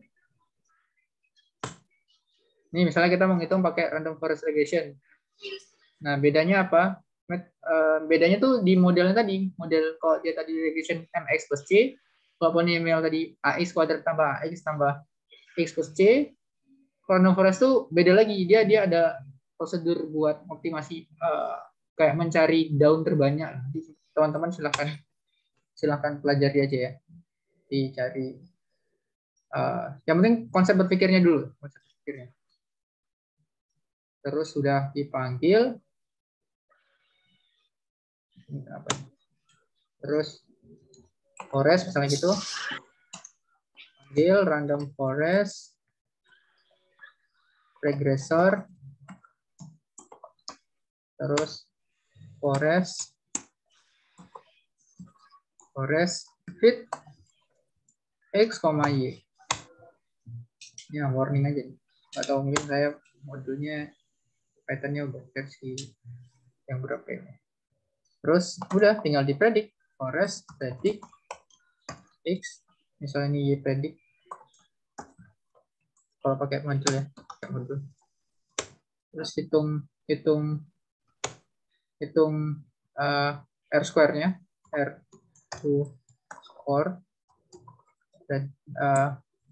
Ini misalnya kita menghitung pakai random forest regression. Nah, bedanya apa? Bedanya tuh di modelnya tadi. Model kalau dia tadi regression mx plus c, kalau polynomial tadi ax kuadrat tambah ax tambah x plus c, random forest tuh beda lagi. Dia dia ada prosedur buat optimasi uh, kayak mencari daun terbanyak. Teman-teman silahkan silahkan pelajari aja ya, dicari. Uh, yang penting konsep berpikirnya dulu, konsep berpikirnya. Terus sudah dipanggil, apa? Terus forest misalnya gitu, panggil random forest regressor, terus forest forest fit x, y. Ya, warning aja. Atau mungkin saya modulnya Python-nya udah versi yang berapa ini. Terus udah tinggal dipredik. Forest predik x, misalnya ini y predik. Kalau pakai modul ya, pakai modul. Terus hitung hitung hitung uh, R square-nya, R dua score, dan uh,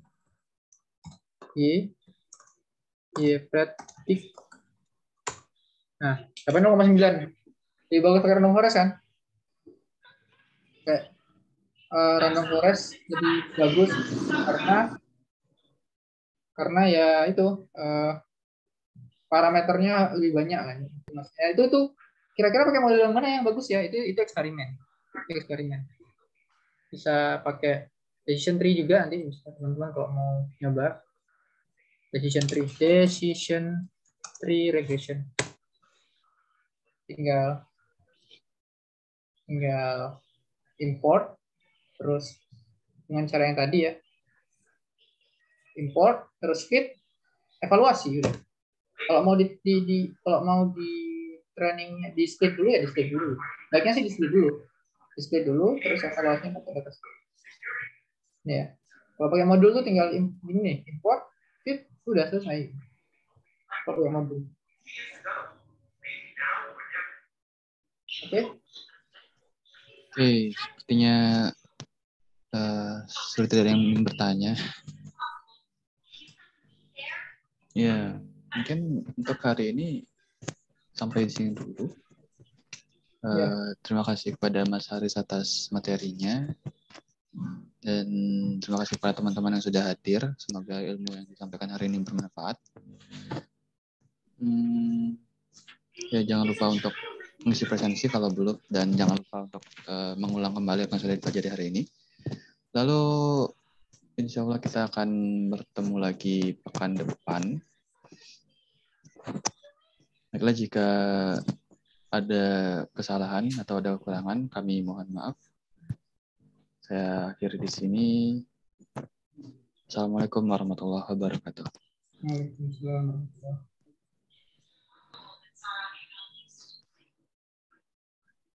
y y predik. Nah, dapat nol koma sembilan. Di bawah ke random forest kan? Kayak uh, random forest lebih bagus karena karena ya itu uh, parameternya lebih banyak kan. Ya, itu tuh kira-kira pakai model yang mana yang bagus ya? Itu itu eksperimen. Itu eksperimen. Bisa pakai decision tree juga nanti teman-teman kalau mau nyoba. Decision tree, decision tree regression. Tinggal tinggal import terus dengan cara yang tadi ya. Import terus fit, evaluasi udah. Kalau mau di, di, di kalau mau di training di split dulu ya di split dulu. Baiknya sih di split dulu. Di split dulu terus evaluasinya pakai data split. Ya. Kalau pakai modul tuh tinggal ini nih, import, fit, udah selesai. Kalau pakai modul. Oke. Okay. Oke, okay, sepertinya uh, sudah tidak ada yang bertanya. Ya, mungkin untuk hari ini sampai di sini dulu. Uh, Ya. Terima kasih kepada Mas Haris atas materinya. Dan terima kasih kepada teman-teman yang sudah hadir. Semoga ilmu yang disampaikan hari ini bermanfaat. Hmm, ya jangan lupa untuk mengisi presensi kalau belum, dan jangan lupa untuk uh, mengulang kembali apa yang sudah dipelajari hari ini. Lalu insya Allah kita akan bertemu lagi pekan depan. Baiklah, jika ada kesalahan atau ada kekurangan, kami mohon maaf. Saya akhiri di sini. Assalamualaikum warahmatullahi wabarakatuh. Waalaikumsalam warahmatullahi wabarakatuh.